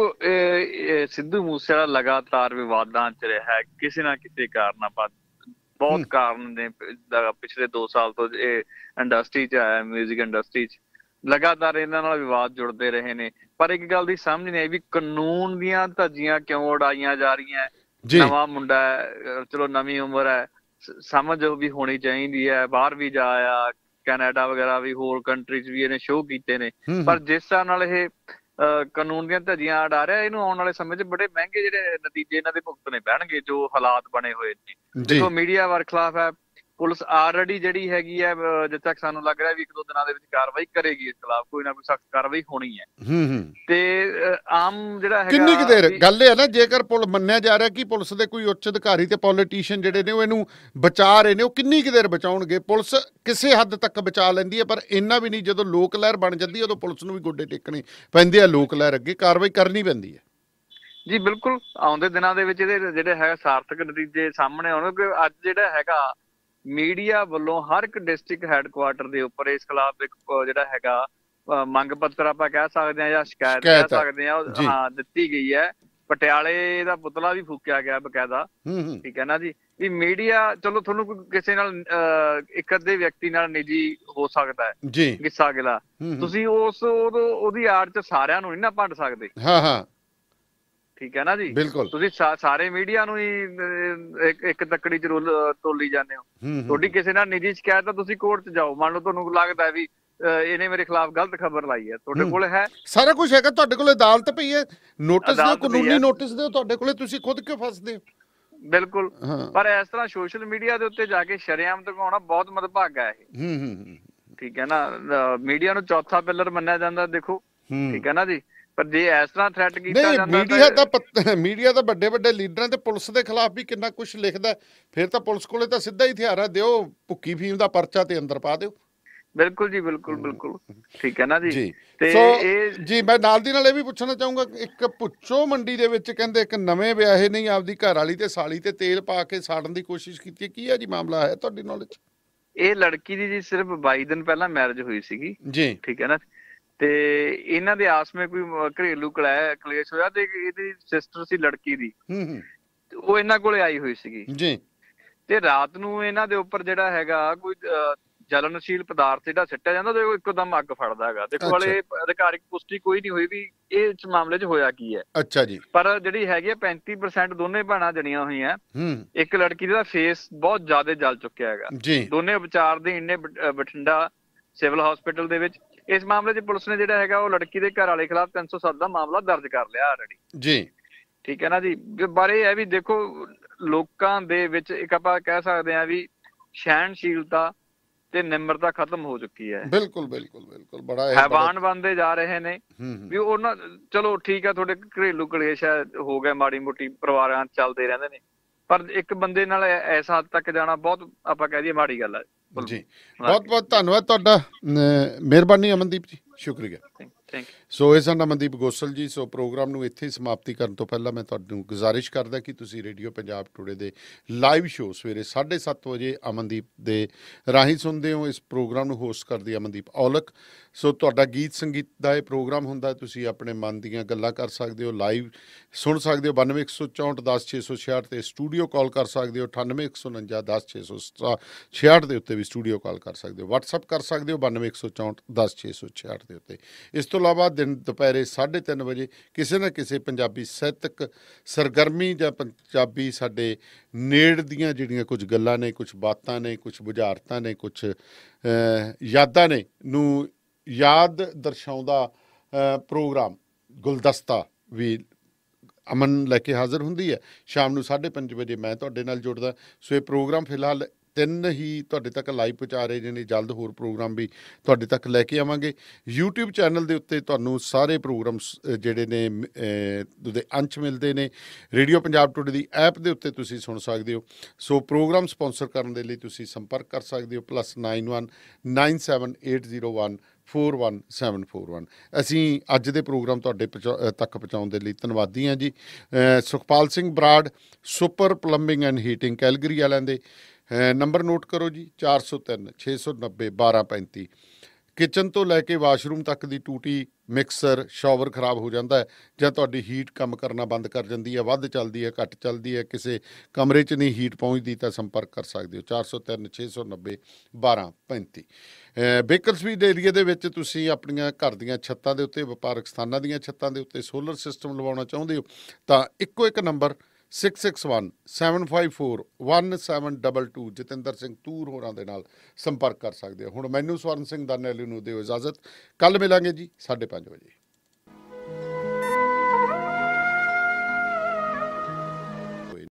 ਸਿੱਧੂ ਮੂਸੇਵਾਲਾ ਲਗਾਤਾਰ ਵਿਵਾਦਾਂ 'ਚ ਰਿਹਾ ਹੈ, ਕਿਸੇ ਨਾ ਕਿਸੇ ਕਾਰਨਾਂ ਬਾਅਦ ਬਹੁਤ ਕਾਰਨ ਨੇ। ਪਿਛਲੇ 2 ਸਾਲ ਤੋਂ ਇਹ ਇੰਡਸਟਰੀ 'ਚ ਆਇਆ, ਮਿਊਜ਼ਿਕ ਇੰਡਸਟਰੀ 'ਚ ਲਗਾਤਾਰ ਇਹਨਾਂ ਨਾਲ ਵਿਵਾਦ ਜੁੜਦੇ ਰਹੇ ਨੇ। ਪਰ ਇੱਕ ਗੱਲ ਦੀ ਸਮਝ ਨਹੀਂ ਆਈ ਵੀ ਕਾਨੂੰਨ ਦੀਆਂ ਧੱਜੀਆਂ ਕਿਉਂ ਉਡਾਈਆਂ ਜਾ ਰਹੀਆਂ। ਨਵਾਂ ਮੁੰਡਾ ਹੈ, ਚਲੋ ਨਵੀਂ ਉਮਰ ਹੈ, ਸਮਝ ਵੀ ਹੋਣੀ ਚਾਹੀਦੀ ਹੈ। ਬਾਹਰ ਵੀ ਜਾ ਆ, ਕੈਨੇਡਾ ਵਗੈਰਾ ਵੀ, ਹੋਰ ਕੰਟਰੀਜ਼ ਵੀ ਇਹਨੇ ਸ਼ੋਅ ਕੀਤੇ ਨੇ। ਪਰ ਜਿਸ ਹਿਸਾਬ ਨਾਲ ਇਹ ਕਾਨੂੰਨ ਦੀਆਂ ਧੱਜੀਆਂ ਉਡਾ ਰਿਹਾ, ਇਹਨੂੰ ਆਉਣ ਵਾਲੇ ਸਮੇਂ 'ਚ ਬੜੇ ਮਹਿੰਗੇ ਜਿਹੜੇ ਨਤੀਜੇ ਇਹਨਾਂ ਦੇ ਭੁਗਤਣੇ ਪੈਣਗੇ, ਜੋ ਹਾਲਾਤ ਬਣੇ ਹੋਏ ਨੇ। ਦੇਖੋ, ਮੀਡੀਆ ਵਰਖਲਾਫ ਹੈ, ਪੁਲਿਸ ਆਲਰੇਡੀ ਜਿਹੜੀ ਹੈਗੀ ਹੈ, ਜਿੱਥੇ ਤੱਕ ਸਾਨੂੰ ਲੱਗ ਰਿਹਾ ਵੀ 1-2 ਦਿਨਾਂ ਦੇ ਵਿੱਚ ਕਾਰਵਾਈ ਕਰੇਗੀ ਇਸ ਖਿਲਾਫ, ਕੋਈ ਨਾ ਕੋਈ ਸਖਤ ਕਾਰਵਾਈ ਹੋਣੀ ਹੈ। ਤੇ ਆਮ ਜਿਹੜਾ ਹੈਗਾ, ਕਿੰਨੀ ਕੁ ਦੇਰ ਗੱਲ ਇਹ ਹੈ ਨਾ, ਜੇਕਰ ਮੰਨਿਆ ਜਾ ਰਿਹਾ ਕਿ ਪੁਲਿਸ ਦੇ ਕੋਈ ਉੱਚ ਅਧਿਕਾਰੀ ਤੇ ਪੋਲੀਟੀਸ਼ੀਅਨ ਜਿਹੜੇ ਨੇ ਉਹ ਇਹਨੂੰ ਬਚਾ ਰਹੇ ਨੇ, ਉਹ ਕਿੰਨੀ ਕੁ ਦੇਰ ਬਚਾਉਣਗੇ? ਪੁਲਿਸ ਕਿਸੇ ਹੱਦ ਤੱਕ ਬਚਾ ਲੈਂਦੀ ਹੈ, ਪਰ ਇੰਨਾ ਵੀ ਨਹੀਂ। ਜਦੋਂ ਲੋਕ ਲਹਿਰ ਬਣ ਜਾਂਦੀ ਉਦੋਂ ਪੁਲਿਸ ਨੂੰ ਵੀ ਗੋਡੇ ਟੇਕਣੇ ਪੈਂਦੇ ਆ, ਲੋਕ ਲਹਿਰ ਅੱਗੇ ਕਾਰਵਾਈ ਕਰਨੀ ਪੈਂਦੀ ਹੈ। ਜੀ ਬਿਲਕੁਲ, ਆਉਂਦੇ ਦਿਨਾਂ ਦੇ ਵਿੱਚ ਇਹਦੇ ਜਿਹੜੇ ਹੈਗਾ ਸਾਰਥਕ ਨਤੀਜੇ ਸਾਹਮਣੇ ਆਉਣਗੇ। ਅੱਜ ਜਿਹੜਾ ਹੈਗਾ ਮੀਡੀਆ ਵੱਲੋਂ ਹਰ ਇੱਕ ਡਿਸਟ੍ਰਿਕਟ ਹੈੱਡਕੁਆਟਰ ਦੇ ਉੱਪਰ ਇਸ ਖਿਲਾਫ ਇੱਕ ਜਿਹੜਾ ਹੈਗਾ ਮੰਗ ਪੱਤਰ ਆਪਾਂ ਕਹਿ ਸਕਦੇ ਹਾਂ ਜਾਂ ਸ਼ਿਕਾਇਤ ਕਹਿ ਸਕਦੇ ਹਾਂ, ਹਾਂ, ਦਿੱਤੀ ਗਈ ਹੈ। ਪਟਿਆਲੇ ਦਾ ਪੁਤਲਾ ਵੀ ਫੂਕਿਆ ਗਿਆ ਬਕਾਇਦਾ, ਠੀਕ ਹੈ ਨਾ ਜੀ। ਵੀ ਮੀਡੀਆ, ਚਲੋ ਤੁਹਾਨੂੰ ਕਿਸੇ ਨਾਲ ਇੱਕ ਅੱਧੇ ਵਿਅਕਤੀ ਨਾਲ ਨਿੱਜੀ ਹੋ ਸਕਦਾ ਹੈ ਗਿੱਸਾ ਗਿਲਾ, ਤੁਸੀਂ ਉਹਦੀ ਆੜ 'ਚ ਸਾਰਿਆਂ ਨੂੰ ਨਹੀਂ ਨਾ ਭੰਡ ਸਕਦੇ। ਠੀਕ ਹੈ ਨਾ ਜੀ, ਤੁਸੀਂ ਸਾਰੇ ਮੀਡੀਆ ਨੂੰ ਹੀ ਇੱਕ ਤੱਕੜੀ 'ਚ ਤੋਲੀ ਜਾਂਦੇ ਹੋ। ਤੁਹਾਡੀ ਕਿਸੇ ਨਾਲ ਨਿੱਜੀ ਸ਼ਿਕਾਇਤ ਤਾਂ ਤੁਸੀਂ ਕੋਰਟ 'ਚ ਜਾਓ। ਮੰਨ ਲਓ ਤੁਹਾਨੂੰ ਲੱਗਦਾ ਵੀ ਇਹਨੇ ਮੇਰੇ ਖਿਲਾਫ ਗਲਤ ਖਬਰ ਲਾਈ ਹੈ, ਤੁਹਾਡੇ ਕੋਲ ਹੈ ਸਾਰਾ ਕੁਝ ਹੈਗਾ, ਤੁਹਾਡੇ ਕੋਲ ਅਦਾਲਤ ਪਈ ਹੈ, ਨੋਟਿਸ ਦਿਓ, ਕਾਨੂੰਨੀ ਨੋਟਿਸ ਦਿਓ, ਤੁਹਾਡੇ ਕੋਲੇ, ਤੁਸੀਂ ਖੁਦ ਕਿਉਂ ਫਸਦੇ ਹੋ? ਬਿਲਕੁਲ, ਪਰ ਇਸ ਤਰ੍ਹਾਂ ਸੋਸ਼ਲ ਮੀਡੀਆ ਦੇ ਉੱਤੇ ਜਾ ਕੇ ਸ਼ਰੇਆਮ ਦਿਖਾਉਣਾ ਬਹੁਤ ਮੰਦਭਾਗਾ ਹੈ ਇਹ। ਠੀਕ ਹੈ ਨਾ, ਮੀਡੀਆ ਨੂੰ ਚੌਥਾ ਪਿੱਲਰ ਮੰਨਿਆ ਜਾਂਦਾ, ਦੇਖੋ, ਠੀਕ ਹੈ ਨਾ ਜੀ। ਪਰ ਜੇ ਇਸ ਤਰ੍ਹਾਂ ਥ੍ਰੈਟ ਕੀਤਾ ਜਾਂਦਾ, ਮੀਡੀਆ ਤਾਂ ਵੱਡੇ ਵੱਡੇ ਲੀਡਰਾਂ ਤੇ ਪੁਲਿਸ ਦੇ ਖਿਲਾਫ ਵੀ ਕਿੰਨਾ ਕੁਝ ਲਿਖਦਾ, ਫਿਰ ਤਾਂ ਪੁਲਿਸ ਕੋਲੇ ਤਾਂ ਸਿੱਧਾ ਹੀ ਹਥਿਆਰ ਦਿਓ, ਭੁੱਕੀ ਫੀਮ ਦਾ ਪਰਚਾ ਤੇ ਅੰਦਰ ਪਾ ਦਿਓ। ਬਿਲਕੁਲ ਜੀ, ਬਿਲਕੁਲ, ਠੀਕ ਹੈ ਨਾ ਜੀ। ਤੇ ਜੀ ਮੈਂ ਨਾਲ ਦੀ ਨਾਲ ਇਹ ਵੀ ਪੁੱਛਣਾ ਚਾਹੂੰਗਾ, ਇੱਕ ਭੁੱਚੋ ਮੰਡੀ ਦੇ ਵਿੱਚ ਕਹਿੰਦੇ ਇੱਕ ਨਵੇਂ ਵਿਆਹੇ ਨਹੀਂ ਆਪਦੀ ਘਰ ਵਾਲੀ ਤੇ ਸਾਲੀ ਤੇ ਤੇਲ ਪਾ ਕੇ ਸਾੜਨ ਦੀ ਕੋਸ਼ਿਸ਼ ਕੀਤੀ, ਕੀ ਹੈ ਜੀ ਮਾਮਲਾ? ਹੈ ਤੁਹਾਡੀ ਨੌਲੇਜ? ਇਹ ਲੜਕੀ ਦੀ ਜੀ ਸਿਰਫ 22 ਦਿਨ ਪਹਿਲਾਂ ਮੈਰਿਜ ਹੋਈ ਸੀਗੀ ਜੀ, ਠੀਕ ਹੈ ਨਾ। ਤੇ ਇਹਨਾਂ ਦੇ ਆਸਮੇ ਕੋਈ ਘਰੇਲੂ ਕਲੇਸ਼ ਹੋਇਆ ਤੇ ਇਹਦੀ ਸਿਸਟਰ ਸੀ ਲੜਕੀ ਦੀ, ਉਹ ਇਹਨਾਂ ਕੋਲੇ ਆਈ ਹੋਈ ਸੀਗੀ ਜੀ। ਤੇ ਰਾਤ ਨੂੰ ਇਹਨਾਂ ਦੇ ਉੱਪਰ ਜਿਹੜਾ ਹੈਗਾ ਕੋਈ ਜਲਨਸ਼ੀਲ ਪਦਾਰਥ ਜਿਹੜਾ ਸਿੱਟਿਆ ਜਾਂਦਾ ਤੇ ਉਹ ਇੱਕੋਦਮ ਅੱਗ ਫੜਦਾ ਹੈਗਾ। ਦੇਖੋ ਹਾਲੇ ਅਧਿਕਾਰਿਕ ਪੁਸ਼ਟੀ ਕੋਈ ਨਹੀਂ ਹੋਈ ਵੀ ਇਹ ਇਸ ਮਾਮਲੇ 'ਚ ਹੋਇਆ ਕੀ ਹੈ। ਅੱਛਾ ਜੀ। ਪਰ ਜਿਹੜੀ ਹੈਗੀ 35% ਦੋਨੇ ਭੈਣਾਂ ਜਣੀਆਂ ਹੋਈਆਂ। ਇੱਕ ਲੜਕੀ ਦਾ ਫੇਸ ਬਹੁਤ ਜ਼ਿਆਦਾ ਜਲ ਚੁੱਕਿਆ ਹੈਗਾ। ਦੋਨੇ ਉਪਚਾਰ ਦੇ ਇੰਨੇ ਬਠਿੰਡਾ ਸਿਵਲ ਹਸਪੀਟਲ ਦੇ ਵਿੱਚ। ਇਸ ਮਾਮਲੇ 'ਚ ਪੁਲਿਸ ਨੇ ਜਿਹੜਾ ਹੈਗਾ ਉਹ ਲੜਕੀ ਦੇ ਘਰ ਵਾਲੇ ਖਿਲਾਫ 307 ਦਾ ਮਾਮਲਾ ਦਰਜ ਕਰ ਲਿਆ ਆਲਰੇਡੀ ਜੀ, ਠੀਕ ਹੈ ਨਾ ਜੀ। ਪਰ ਇਹ ਹੈ ਵੀ ਦੇਖੋ ਲੋਕਾਂ ਦੇ ਵਿੱਚ ਇੱਕ ਆਪਾਂ ਕਹਿ ਸਕਦੇ ਹਾਂ ਵੀ ਸਹਿਣਸ਼ੀਲਤਾ ਤੇ ਨਿਮਰਤਾ ਖਤਮ ਹੋ ਚੁੱਕੀ ਹੈ। ਬਿਲਕੁਲ ਬਿਲਕੁਲ ਬਿਲਕੁਲ, ਬੜਾ ਹੈਵਾਨ ਬਣਦੇ ਜਾ ਰਹੇ ਨੇ ਵੀ ਉਹਨਾਂ, ਚਲੋ ਠੀਕ ਹੈ ਤੁਹਾਡੇ ਘਰੇਲੂ ਕਲੇਸ਼ ਹੋ ਗਏ, ਮਾੜੀ ਮੋਟੀ ਪਰਿਵਾਰਾਂ ਚੱਲਦੇ ਰਹਿੰਦੇ ਨੇ, ਪਰ ਇੱਕ ਬੰਦੇ ਨਾਲ ਇਸ ਹੱਦ ਤੱਕ ਜਾਣਾ ਬਹੁਤ ਆਪਾਂ ਕਹਿ ਦਈਏ ਮਾੜੀ ਗੱਲ ਹੈ ਜੀ। ਬਹੁਤ ਬਹੁਤ ਧੰਨਵਾਦ ਤੁਹਾਡਾ, ਮਿਹਰਬਾਨੀ ਅਮਨਦੀਪ ਜੀ, ਸ਼ੁਕਰੀਆ। ਸੋ ਇਹ ਸਨ ਅਮਨਦੀਪ ਗੋਸਲ ਜੀ। ਸੋ ਪ੍ਰੋਗਰਾਮ ਨੂੰ ਇੱਥੇ ਹੀ ਸਮਾਪਤੀ ਕਰਨ ਤੋਂ ਪਹਿਲਾਂ ਮੈਂ ਤੁਹਾਨੂੰ ਗੁਜ਼ਾਰਿਸ਼ ਕਰਦਾ ਕਿ ਤੁਸੀਂ ਰੇਡੀਓ ਪੰਜਾਬ ਟੂਡੇ ਦੇ ਲਾਈਵ ਸ਼ੋਅ ਸਵੇਰੇ 7:30 ਵਜੇ ਅਮਨਦੀਪ ਦੇ ਰਾਹੀਂ ਸੁਣਦੇ ਹੋ। ਇਸ ਪ੍ਰੋਗਰਾਮ ਨੂੰ ਹੋਸਟ ਕਰਦੀ ਅਮਨਦੀਪ ਔਲਖ। ਸੋ ਤੁਹਾਡਾ ਗੀਤ ਸੰਗੀਤ ਦਾ ਇਹ ਪ੍ਰੋਗਰਾਮ ਹੁੰਦਾ, ਤੁਸੀਂ ਆਪਣੇ ਮਨ ਦੀਆਂ ਗੱਲਾਂ ਕਰ ਸਕਦੇ ਹੋ, ਲਾਈਵ ਸੁਣ ਸਕਦੇ ਹੋ 9214410666 ਤੇ ਸਟੂਡੀਓ ਕਾਲ ਕਰ ਸਕਦੇ ਹੋ 9814910666 ਦੇ ਉੱਤੇ ਵੀ ਸਟੂਡੀਓ ਕਾਲ ਕਰ ਸਕਦੇ ਹੋ, ਵਟਸਐਪ ਕਰ ਸਕਦੇ ਹੋ 9214410666 ਦੇ ਉੱਤੇ। ਇਸ ਤੋਂ ਇਲਾਵਾ ਦਿਨ ਦੁਪਹਿਰੇ 3:30 ਵਜੇ ਕਿਸੇ ਨਾ ਕਿਸੇ ਪੰਜਾਬੀ ਸਾਹਿਤਕ ਸਰਗਰਮੀ ਜਾਂ ਪੰਜਾਬੀ ਸਾਡੇ ਨੇੜ ਦੀਆਂ ਜਿਹੜੀਆਂ ਕੁਝ ਗੱਲਾਂ ਨੇ, ਕੁਝ ਬਾਤਾਂ ਨੇ, ਕੁਝ ਬੁਝਾਰਤਾਂ ਨੇ, ਕੁਝ ਯਾਦਾਂ ਨੇ ਨੂੰ ਯਾਦ ਦਰਸਾਉਂਦਾ ਪ੍ਰੋਗਰਾਮ ਗੁਲਦਸਤਾ ਵੀ ਅਮਨ ਲੈ ਕੇ ਹਾਜ਼ਰ ਹੁੰਦੀ ਹੈ। ਸ਼ਾਮ ਨੂੰ 5:30 ਵਜੇ ਮੈਂ ਤੁਹਾਡੇ ਨਾਲ ਜੁੜਦਾ। ਸੋ ਇਹ ਪ੍ਰੋਗਰਾਮ ਫਿਲਹਾਲ 3 ਹੀ ਤੁਹਾਡੇ ਤੱਕ ਲਾਈਵ ਪਹੁੰਚਾ ਰਹੇ ਨੇ, ਜਲਦ ਹੋਰ ਪ੍ਰੋਗਰਾਮ ਵੀ ਤੁਹਾਡੇ ਤੱਕ ਲੈ ਕੇ ਆਵਾਂਗੇ। YouTube ਚੈਨਲ ਦੇ ਉੱਤੇ ਤੁਹਾਨੂੰ ਸਾਰੇ ਪ੍ਰੋਗਰਾਮਸ ਜਿਹੜੇ ਨੇ ਉਹਦੇ ਅੰਸ਼ ਮਿਲਦੇ ਨੇ। ਰੇਡੀਓ ਪੰਜਾਬ ਟੂਡੇ ਦੀ ਐਪ ਦੇ ਉੱਤੇ ਤੁਸੀਂ ਸੁਣ ਸਕਦੇ ਹੋ। ਸੋ ਪ੍ਰੋਗਰਾਮ ਸਪੋਂਸਰ ਕਰਨ ਦੇ ਲਈ ਤੁਸੀਂ ਸੰਪਰਕ ਕਰ ਸਕਦੇ ਹੋ +91 9780141741। ਅਸੀਂ ਅੱਜ ਦੇ ਪ੍ਰੋਗਰਾਮ ਤੁਹਾਡੇ ਤੱਕ ਪਹੁੰਚਾਉਣ ਦੇ ਲਈ ਧੰਨਵਾਦੀ ਹਾਂ ਜੀ। Sukhpal Singh Brar, super plumbing and heating, Calgary ਵਾਲਿਆਂ ਦੇ ਨੰਬਰ ਨੋਟ ਕਰੋ ਜੀ 403 690 1235। ਕਿਚਨ ਤੋਂ ਲੈ ਕੇ ਵਾਸ਼ਰੂਮ ਤੱਕ ਦੀ ਟੂਟੀ, ਮਿਕਸਰ, ਸ਼ਾਵਰ ਖਰਾਬ ਹੋ ਜਾਂਦਾ ਹੈ ਜਾਂ ਤੁਹਾਡੀ ਹੀਟ ਕੰਮ ਕਰਨਾ ਬੰਦ ਕਰ ਜਾਂਦੀ ਹੈ, ਵੱਧ ਚੱਲਦੀ ਹੈ, ਘੱਟ ਚੱਲਦੀ ਹੈ, ਕਿਸੇ ਕਮਰੇ 'ਚ ਨਹੀਂ ਹੀਟ ਪਹੁੰਚਦੀ, ਤਾਂ ਸੰਪਰਕ ਕਰ ਸਕਦੇ ਹੋ 403 690 1235। ਬੇਕਰਸਫੀਲਡ ਏਰੀਆ ਦੇ ਵਿੱਚ ਤੁਸੀਂ ਆਪਣੀਆਂ ਘਰ ਦੀਆਂ ਛੱਤਾਂ ਦੇ ਉੱਤੇ, ਵਪਾਰਕ ਸਥਾਨਾਂ ਦੀਆਂ ਛੱਤਾਂ ਦੇ ਉੱਤੇ ਸੋਲਰ ਸਿਸਟਮ ਲਵਾਉਣਾ ਚਾਹੁੰਦੇ ਹੋ ਤਾਂ ਇੱਕੋ ਇੱਕ ਨੰਬਰ 661-754-1722 ਜਤਿੰਦਰ ਸਿੰਘ ਤੂਰ ਹੋਰਾਂ ਦੇ ਨਾਲ ਸੰਪਰਕ ਕਰ ਸਕਦੇ ਹੋ। ਹੁਣ ਮੈਨੂੰ ਸਵਰਨ ਸਿੰਘ ਦਾਨੇਲੀ ਨੂੰ ਦਿਓ ਇਜਾਜ਼ਤ। ਕੱਲ੍ਹ ਮਿਲਾਂਗੇ ਜੀ 5:30 ਵਜੇ।